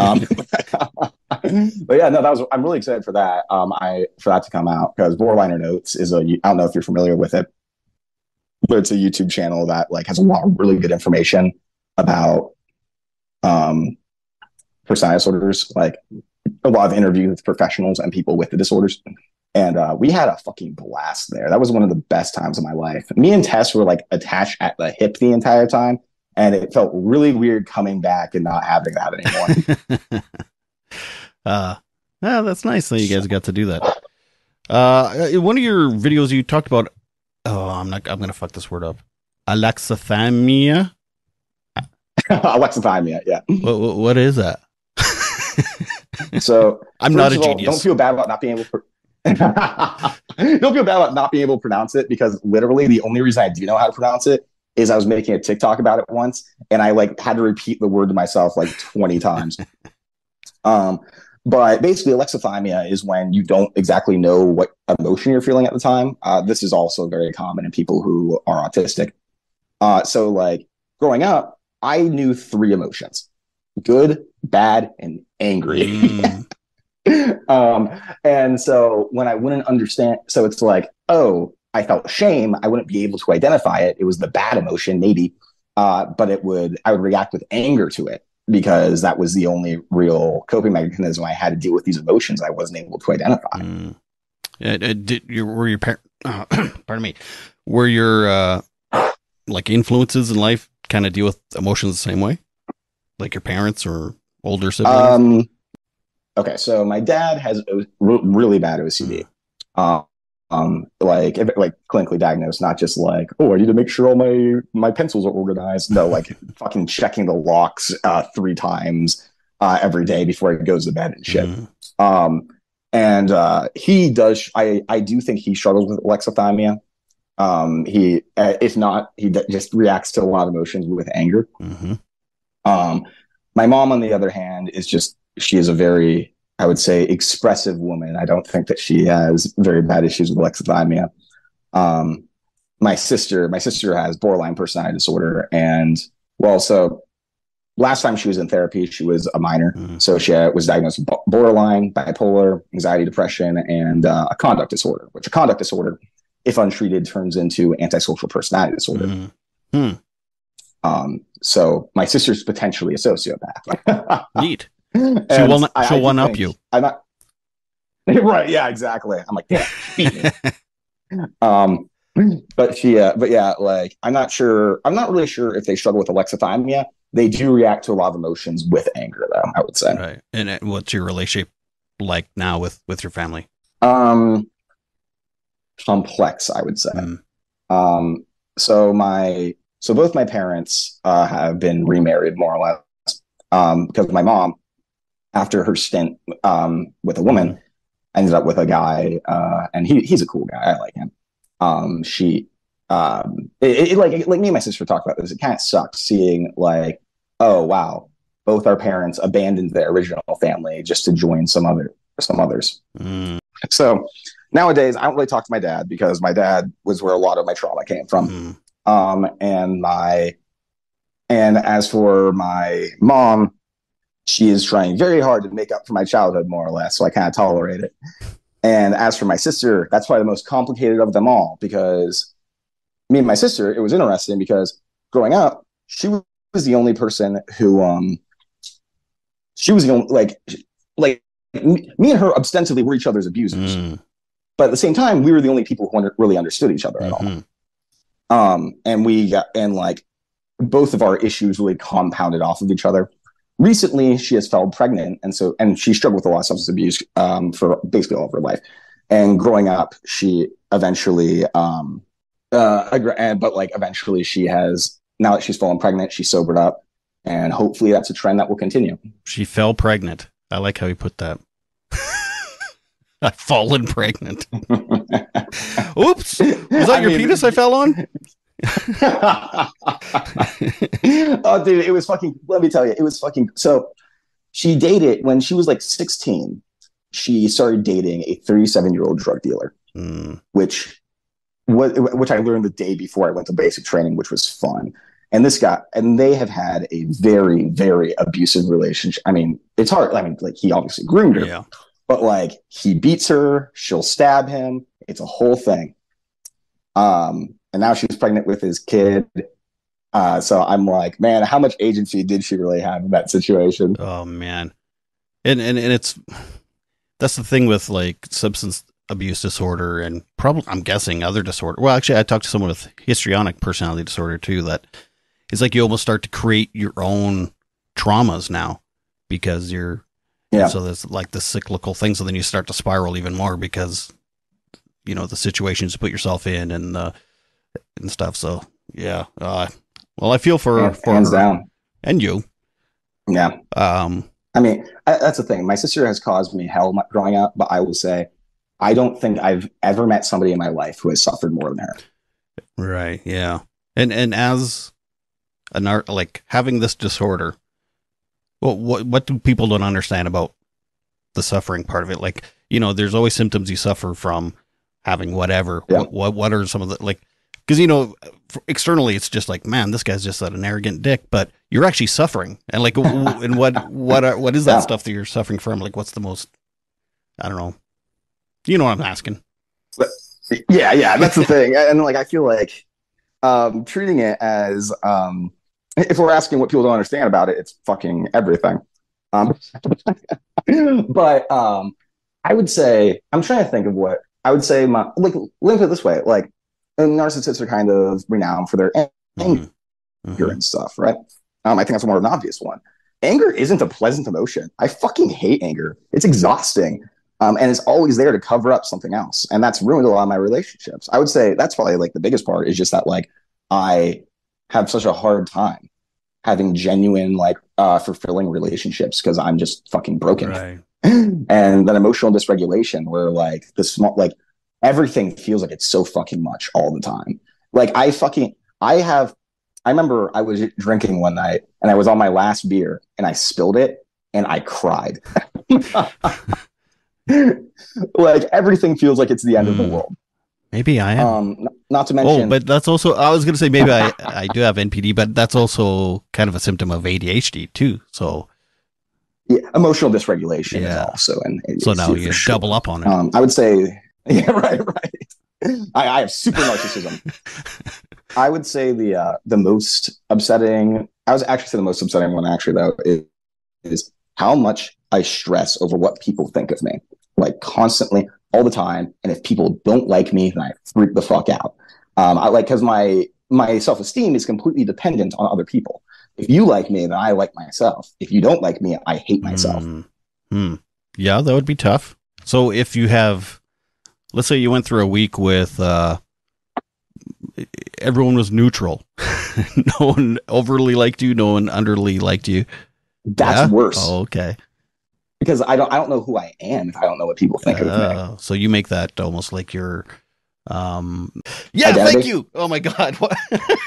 But yeah, no, I'm really excited for that. For that to come out, because Borderliner Notes is I don't know if you're familiar with it, but it's a YouTube channel that has a lot of really good information about personality disorders, like a lot of interviews with professionals and people with the disorders. And we had a fucking blast there. That was one of the best times of my life. Me and Tess were like attached at the hip the entire time. And it felt really weird coming back and not having that anymore. Yeah, that's nice that you guys got to do that. One of your videos you talked about, I'm going to fuck this word up. Alexithymia? Alexithymia, yeah. What is that? So I'm not a genius. Don't feel bad about not being able to. Don't feel bad about not being able to pronounce it, because literally the only reason I do know how to pronounce it is I was making a TikTok about it once, and I like had to repeat the word to myself like 20 times. But basically, alexithymia is when you don't exactly know what emotion you're feeling at the time. This is also very common in people who are autistic. So like growing up, I knew 3 emotions: good, bad, and angry. And so when I wouldn't understand, so it's like, oh, I felt shame. I wouldn't be able to identify it. It was the bad emotion, maybe. But I would react with anger to it, because that was the only real coping mechanism I had to deal with these emotions I wasn't able to identify. Were your pardon me, were your like influences in life kind of deal with emotions the same way, like your parents or older siblings? Okay, so my dad has really bad OCD. Like clinically diagnosed, not just like, oh, I need to make sure all my pencils are organized. No, like fucking checking the locks 3 times every day before he goes to bed and shit. And he does. I do think he struggles with alexithymia. He, if not, he just reacts to a lot of emotions with anger. My mom, on the other hand, she is a very, I would say, expressive woman. I don't think that she has very bad issues with alexithymia. My sister has borderline personality disorder, and so last time she was in therapy, she was a minor, so she was diagnosed with borderline, bipolar, anxiety, depression, and a conduct disorder. Which a conduct disorder, if untreated, turns into antisocial personality disorder. So my sister's potentially a sociopath. Neat. She'll one up you. I'm not right. Yeah, exactly. I'm like, yeah, beat me. But yeah, like I'm not really sure if they struggle with alexithymia. They do react to a lot of emotions with anger, though, I would say. Right. And what's your relationship like now with your family? Complex, I would say. So both my parents have been remarried, more or less, because my mom, after her stint with a woman, ended up with a guy, and he's a cool guy. I like him. Like me and my sister talked about this. It kind of sucked seeing like, oh wow, both our parents abandoned their original family just to join some others. So nowadays, I don't really talk to my dad, because my dad was where a lot of my trauma came from. And as for my mom, she is trying very hard to make up for my childhood, more or less, so I kind of tolerate it. And as for my sister, that's probably the most complicated of them all, because me and my sister, it was interesting because growing up, she was the only person who, she was the only, like me and her ostensibly were each other's abusers. But at the same time, we were the only people who really understood each other at all. And like both of our issues really compounded off of each other. Recently, she has fell pregnant, and she struggled with a lot of substance abuse for basically all of her life. And growing up, she eventually, eventually she has, now that she's fallen pregnant, she sobered up, and hopefully that's a trend that will continue. She fell pregnant. I like how you put that. I've fallen pregnant. Oops. Was that your penis I fell on? Oh, dude, it was fucking, let me tell you, it was fucking, so she dated, when she was like 16, she started dating a 37-year-old drug dealer, which I learned the day before I went to basic training, which was fun. And they have had a very, very abusive relationship. I mean, it's hard. I mean, like, he obviously groomed her, but like, he beats her, she'll stab him. It's a whole thing. And now she's pregnant with his kid. So I'm like, man, how much agency did she really have in that situation? Oh man. And it's that's the thing with like substance abuse disorder and probably I'm guessing other disorder. Well, actually I talked to someone with histrionic personality disorder too, that it's like you almost start to create your own traumas now because Yeah. so there's like the cyclical thing. So then you start to spiral even more because, the situations you put yourself in and stuff. So yeah. Well, I feel for Hands her down. and you. Yeah. I mean, that's the thing. My sister has caused me hell growing up, but I will say, I don't think I've ever met somebody in my life who has suffered more than her. Right. Yeah. And as like having this disorder, well, what do people don't understand about the suffering part of it? Like, there's always symptoms you suffer from having whatever. Yeah. What are some of the like? Because externally it's just like, man, this guy's just an arrogant dick, but you're actually suffering. And like, and what is that stuff that you're suffering from? Like, what's the most? I don't know. You know what I'm asking? But, yeah, that's the thing. And like, I feel like treating it as if we're asking what people don't understand about it, it's fucking everything. But I would say I'm trying to think of what I would say. Look at it this way: like, narcissists are kind of renowned for their anger and stuff, right? I think that's more of an obvious one. Anger isn't a pleasant emotion. I fucking hate anger. It's exhausting. And it's always there to cover up something else. And that's ruined a lot of my relationships. I would say that's probably like the biggest part is just that like I have such a hard time having genuine, like fulfilling relationships because I'm just fucking broken. Right. And that emotional dysregulation where like everything feels like it's so fucking much all the time. Like I remember I was drinking one night and I was on my last beer and I spilled it and I cried. Like everything feels like it's the end of the world. Maybe I am. Not to mention. Oh, but that's also, I was going to say maybe I do have NPD, but that's also kind of a symptom of ADHD too. So yeah, emotional dysregulation is also an ADHD. So now you double up on it. I would say, yeah, right. I have super narcissism. I would say the most upsetting. I was actually say the most upsetting one actually though is how much I stress over what people think of me, like constantly, all the time. And if people don't like me, then I freak the fuck out. I like because my self-esteem is completely dependent on other people. If you like me, then I like myself. If you don't like me, I hate myself. Yeah, that would be tough. So if you have, let's say you went through a week with everyone was neutral. No one overly liked you. No one underly liked you. That's worse. Oh, okay. Because I don't know who I am if I don't know what people think of me. So you make that almost like your identity? Thank you. Oh my God. What?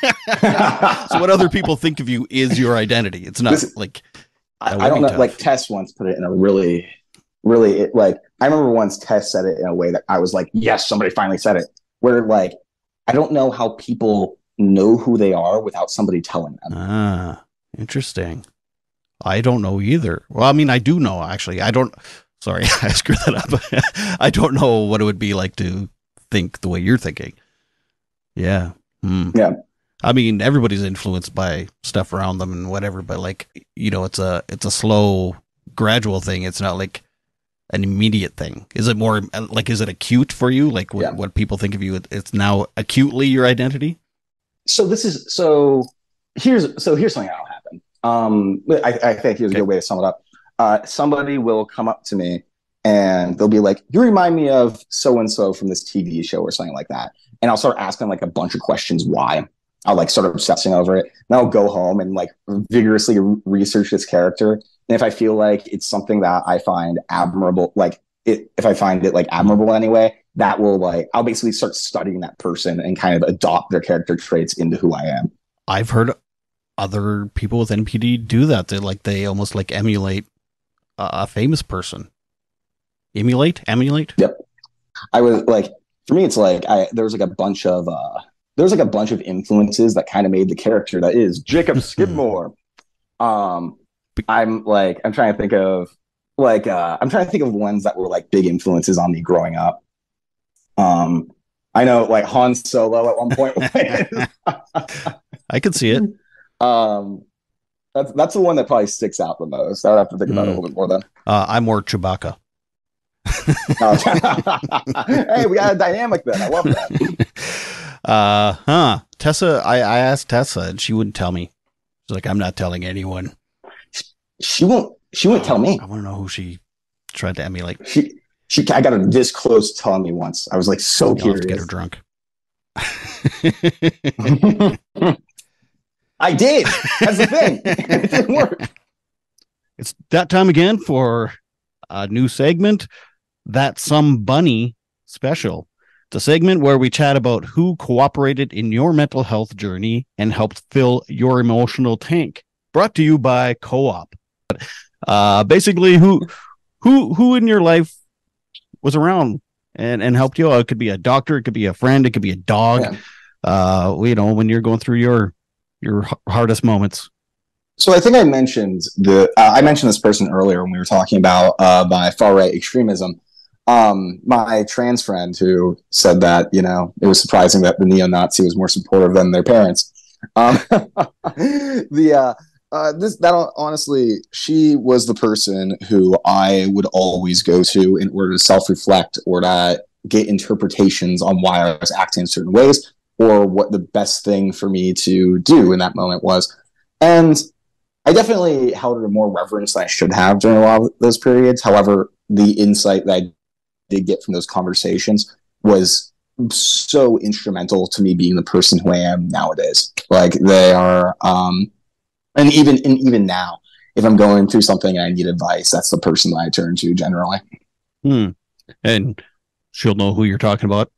So what other people think of you is your identity. It's not like I don't know. Tough. Like Tess once put it in a really like I remember once Tess said it in a way that I was like, yes, somebody finally said it. Where like I don't know how people know who they are without somebody telling them. Interesting. I don't know either. Well, I mean, I do know actually. Sorry, I screwed that up. I don't know what it would be like to think the way you're thinking. Yeah. Yeah. I mean, everybody's influenced by stuff around them and whatever, but like, it's a slow, gradual thing. It's not like an immediate thing. Is it more like, is it acute for you? Like what people think of you, it's now acutely your identity? So here's something that'll happen. I think here's a good way to sum it up. Somebody will come up to me and they'll be like, you remind me of so-and-so from this TV show or something like that. And I'll start asking like a bunch of questions why. I'll like start obsessing over it. And I'll go home and like vigorously research this character. And if I feel like it's something that I find admirable, if I find it like admirable anyway, that will like, I'll basically start studying that person and kind of adopt their character traits into who I am. I've heard other people with NPD do that. They almost like emulate a famous person. Emulate? Yep. I was like, for me, it's like there's like a bunch of influences that kind of made the character that is Jacob Skidmore. I'm trying to think of ones that were like big influences on me growing up. I know like Han Solo at one point. I could see it. Um, that's the one that probably sticks out the most. I would have to think about it a little bit more then. I'm more Chewbacca. Hey, we got a dynamic then. I love that. Tessa, I asked Tessa and she wouldn't tell me. She's like, I'm not telling anyone. She won't tell me. I want to know who she tried to emulate. I got her this close to telling me once. I was like so You'll curious. have to get her drunk. I did. That's the thing. It didn't work. It's that time again for a new segment, That Some Bunny Special. It's a segment where we chat about who cooperated in your mental health journey and helped fill your emotional tank. Brought to you by Co-op. Basically, who in your life was around and helped you out? It could be a doctor, it could be a friend, it could be a dog. Yeah. When you're going through your hardest moments. So I think I mentioned this person earlier when we were talking about my far right extremism. My trans friend who said that, it was surprising that the neo-Nazi was more supportive than their parents. Honestly, she was the person who I would always go to in order to self-reflect or to get interpretations on why I was acting in certain ways or what the best thing for me to do in that moment was. And I definitely held her in more reverence than I should have during a lot of those periods. However, the insight that I did get from those conversations was so instrumental to me being the person who I am nowadays. Like they are, and even now, if I'm going through something and I need advice, that's the person that I turn to generally. And she'll know who you're talking about.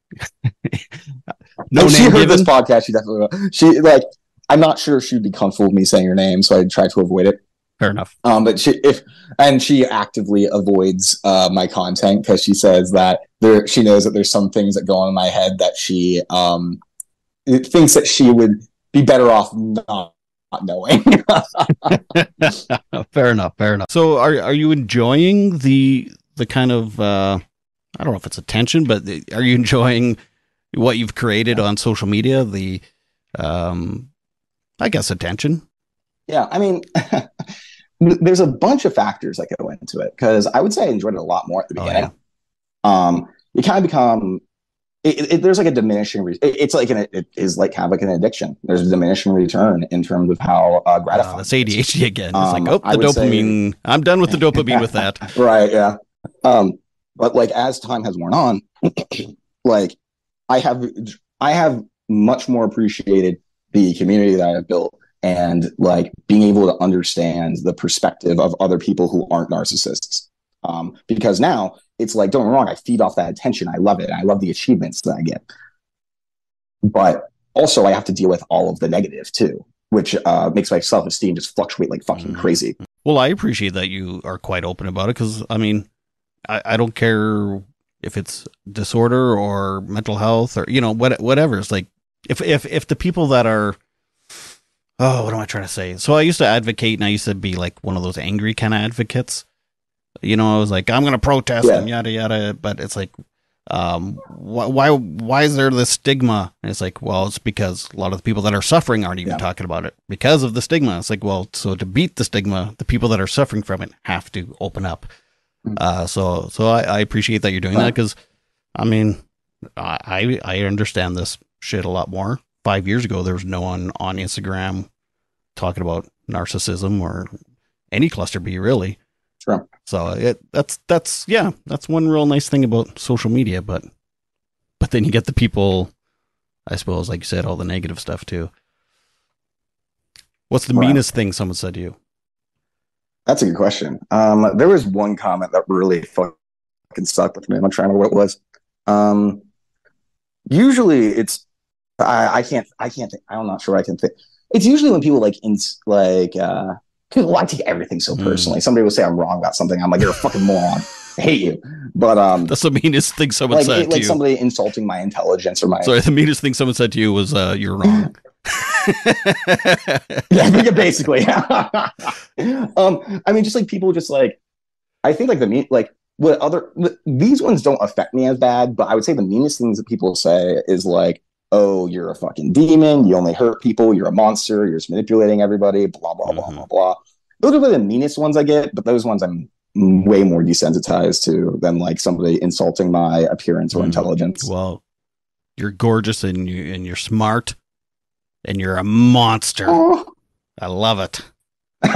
No, she heard this podcast. She definitely will. I'm not sure if she'd be comfortable with me saying her name, so I try to avoid it. Fair enough. But she actively avoids my content because she says that she knows that there's some things that go on in my head that she thinks that she would be better off not knowing. Fair enough. So are you enjoying the kind of I don't know if it's attention, but are you enjoying what you've created on social media? The I guess attention. Yeah, I mean, there's a bunch of factors that go into it because I would say I enjoyed it a lot more at the beginning. Yeah. You kind of become there's like a diminishing. It's like it is like kind of like an addiction. There's a diminishing return in terms of how gratifying. That's ADHD again. It's like the dopamine. I'm done with the dopamine with that. Right. Yeah. But like as time has worn on, like I have much more appreciated the community that I've built and like being able to understand the perspective of other people who aren't narcissists. Because now it's like, don't get me wrong, I feed off that attention. I love it. I love the achievements that I get. But also I have to deal with all of the negative too, which makes my self-esteem just fluctuate like fucking crazy. Well, I appreciate that you are quite open about it because, I mean, I don't care if it's disorder or mental health or, whatever. It's like, if the people that are, what am I trying to say? So I used to advocate and I used to be like one of those angry kind of advocates. I was like, I'm going to protest and yada, yada. But it's like, why is there this stigma? And it's like, well, it's because a lot of the people that are suffering aren't even talking about it because of the stigma. It's like, well, so to beat the stigma, the people that are suffering from it have to open up. So I appreciate that you're doing that because, I mean, I understand this shit a lot more. 5 years ago, there was no one on Instagram talking about narcissism or any cluster B really. Sure. So that's one real nice thing about social media, but then you get the people, I suppose, like you said, all the negative stuff too. What's the meanest thing someone said to you? That's a good question. There was one comment that really fucking stuck with me. I'm trying to remember what it was. Usually it's I can't think. I'm not sure I can think. It's usually when people I take everything so personally. Somebody will say I'm wrong about something. I'm like, you're a fucking moron. I hate you. But that's the meanest thing someone said to you. Like somebody insulting my intelligence or my. Sorry, the meanest thing someone said to you was you're wrong. Yeah, basically. I mean, just like people, just like I think like these ones don't affect me as bad, but I would say the meanest things that people say is like, oh, you're a fucking demon, you only hurt people, you're a monster, you're just manipulating everybody, blah, blah, blah, blah, blah. Those are the meanest ones I get, but those ones I'm way more desensitized to than like somebody insulting my appearance or intelligence. Well, you're gorgeous and you're smart and you're a monster. Oh. I love it. Oh,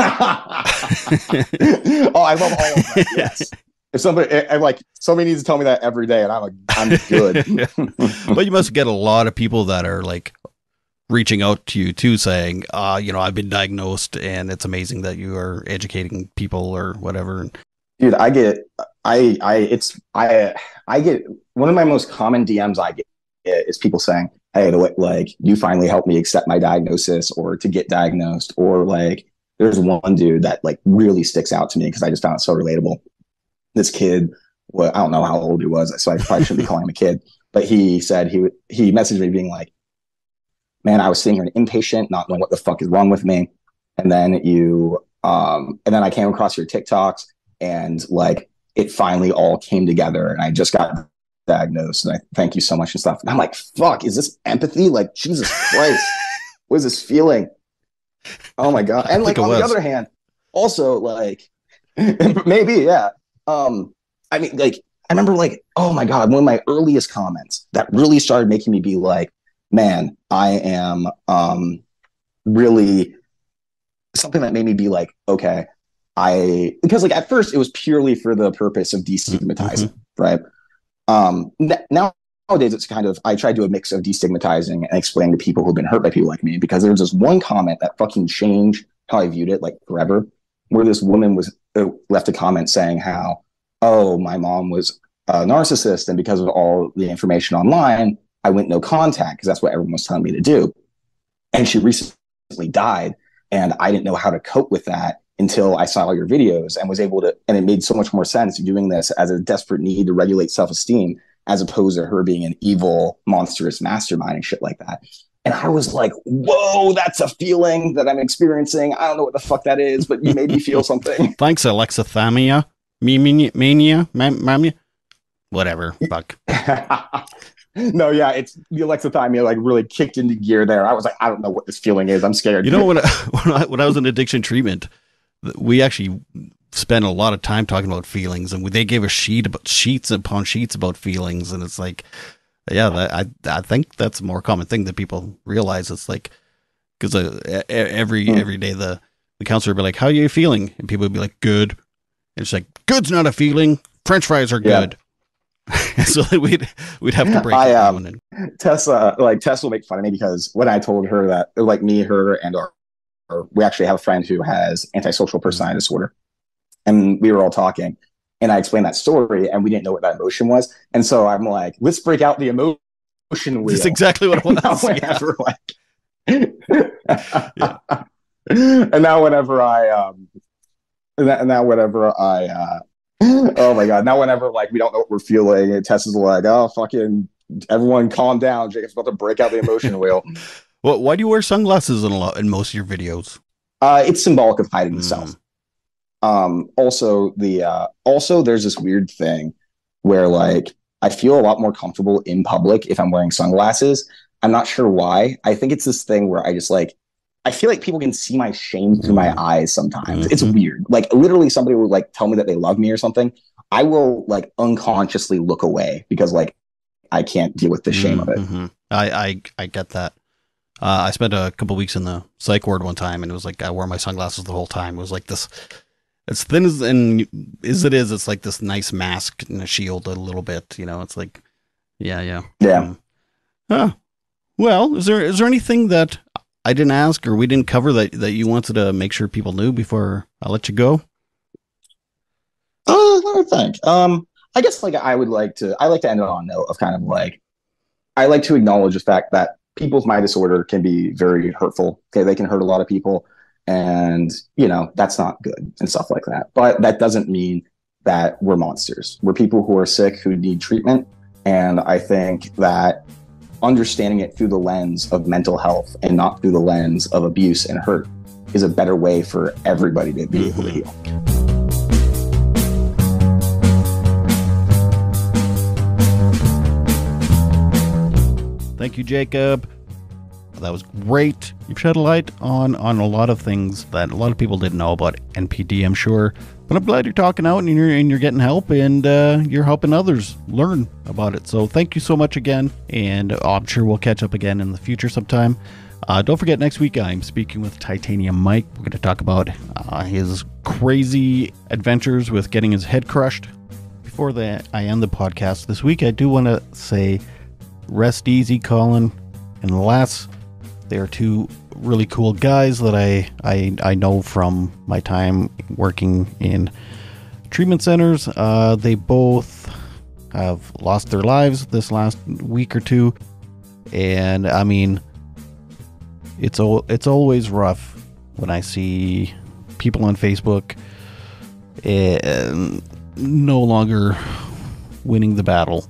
I love all of that. Yes. If somebody needs to tell me that every day, and I'm good. But you must get a lot of people that are like reaching out to you too, saying, I've been diagnosed, and it's amazing that you are educating people or whatever. Dude, I get one of my most common DMs I get is people saying, hey, like, you finally helped me accept my diagnosis or to get diagnosed. Or like, there's one dude that like really sticks out to me because I just found it so relatable. This kid, well, I don't know how old he was, so I probably shouldn't be calling him a kid, but he said he messaged me being like, man, I was sitting here an inpatient, not knowing what the fuck is wrong with me. And then I came across your TikToks, and like it finally all came together, and I just got diagnosed, and I thank you so much and stuff. And I'm like, fuck, is this empathy? Like, Jesus Christ, what is this feeling? Oh my God. And like on the other hand, also like maybe, yeah. I mean, like, I remember like, oh my God, one of my earliest comments that really started making me be like, man, I am really something that made me be like, okay, because like at first it was purely for the purpose of destigmatizing, right? Nowadays it's kind of, I try to do a mix of destigmatizing and explaining to people who've been hurt by people like me, because there was this one comment that fucking changed how I viewed it like forever, where this woman left a comment saying how, oh, my mom was a narcissist, and because of all the information online, I went no contact because that's what everyone was telling me to do. And she recently died, and I didn't know how to cope with that until I saw all your videos and was able to, and it made so much more sense doing this as a desperate need to regulate self-esteem, as opposed to her being an evil, monstrous mastermind and shit like that. And I was like, whoa, that's a feeling that I'm experiencing. I don't know what the fuck that is, but you made me feel something. Thanks, Alexithamia. Mania. Whatever. Fuck. No, yeah, it's the alexithymia like really kicked into gear there. I was like, I don't know what this feeling is. I'm scared. You know, when I was in addiction treatment, we actually spent a lot of time talking about feelings, and they gave us sheets upon sheets about feelings, and it's like, yeah, I think that's a more common thing that people realize. It's like, because every day the counselor would be like, how are you feeling? And people would be like, good. And it's like, good's not a feeling. French fries are good. Yeah. So we'd have to break it down. And Tessa will make fun of me because when I told her that, like me, her, and we actually have a friend who has antisocial personality disorder, and we were all talking, and I explained that story, and we didn't know what that emotion was, and so I'm like, let's break out the emotion wheel. That's exactly what it was. And now whenever I oh my God, now whenever like we don't know what we're feeling, and Tessa's like, oh, fucking everyone calm down, Jacob's about to break out the emotion wheel. Well, why do you wear sunglasses in most of your videos? It's symbolic of hiding the self. Also there's this weird thing where like I feel a lot more comfortable in public if I'm wearing sunglasses. I'm not sure why. I think it's this thing where I just like, I feel like people can see my shame through my eyes sometimes. It's weird. Like literally somebody will like tell me that they love me or something. I will like unconsciously look away because like I can't deal with the shame of it. I get that. I spent a couple weeks in the psych ward one time, and it was like I wore my sunglasses the whole time. It was like this, as thin as it is, it's like this nice mask and a shield a little bit. You know, it's like, yeah. Well, is there anything that I didn't ask or we didn't cover that you wanted to make sure people knew before I let you go? Let me think. I guess like I like to end it on a note of kind of like, I like to acknowledge the fact that people with my disorder can be very hurtful. Okay. They can hurt a lot of people, and you know, that's not good and stuff like that. But that doesn't mean that we're monsters. We're people who are sick, who need treatment. And I think that understanding it through the lens of mental health and not through the lens of abuse and hurt is a better way for everybody to be able to heal. Thank you, Jacob. That was great. You've shed a light on a lot of things that a lot of people didn't know about NPD, I'm sure. But I'm glad you're talking out and you're getting help, and you're helping others learn about it. So thank you so much again, and I'm sure we'll catch up again in the future sometime. Don't forget, next week I'm speaking with Titanium Mike. We're going to talk about his crazy adventures with getting his head crushed. Before I end the podcast this week, I do want to say rest easy, Colin and Les. They are two really cool guys that I know from my time working in treatment centers. They both have lost their lives this last week or two, and I mean, it's always rough when I see people on Facebook and no longer winning the battle.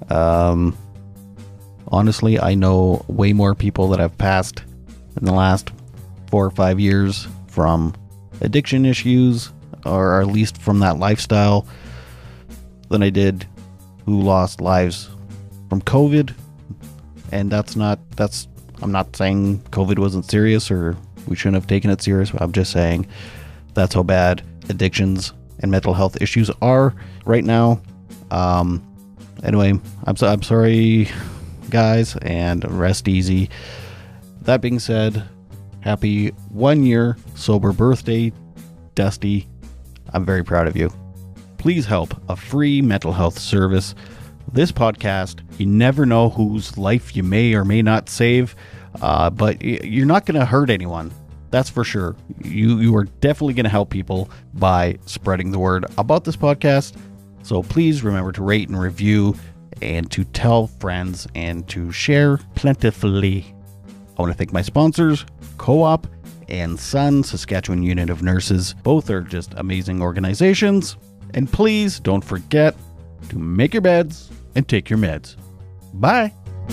Honestly, I know way more people that have passed in the last 4 or 5 years from addiction issues, or at least from that lifestyle, than I did who lost lives from COVID. And I'm not saying COVID wasn't serious or we shouldn't have taken it serious. I'm just saying that's how bad addictions and mental health issues are right now. Anyway, I'm sorry, guys, and rest easy. That being said, happy 1 year sober birthday, Dusty. I'm very proud of you. Please help a free mental health service. This podcast, you never know whose life you may or may not save, but you're not going to hurt anyone. That's for sure. You are definitely going to help people by spreading the word about this podcast. So please remember to rate and review, and to tell friends, and to share plentifully. I want to thank my sponsors, Co-op and Sun Saskatchewan Unit of Nurses. Both are just amazing organizations. And please don't forget to make your beds and take your meds. Bye.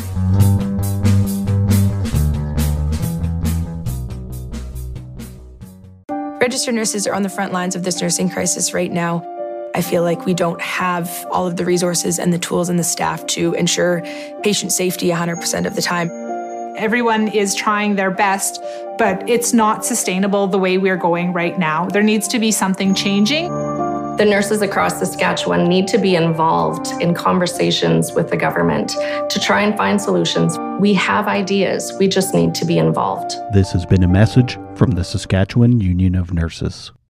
Registered nurses are on the front lines of this nursing crisis right now. I feel like we don't have all of the resources and the tools and the staff to ensure patient safety 100% of the time. Everyone is trying their best, but it's not sustainable the way we're going right now. There needs to be something changing. The nurses across Saskatchewan need to be involved in conversations with the government to try and find solutions. We have ideas, we just need to be involved. This has been a message from the Saskatchewan Union of Nurses.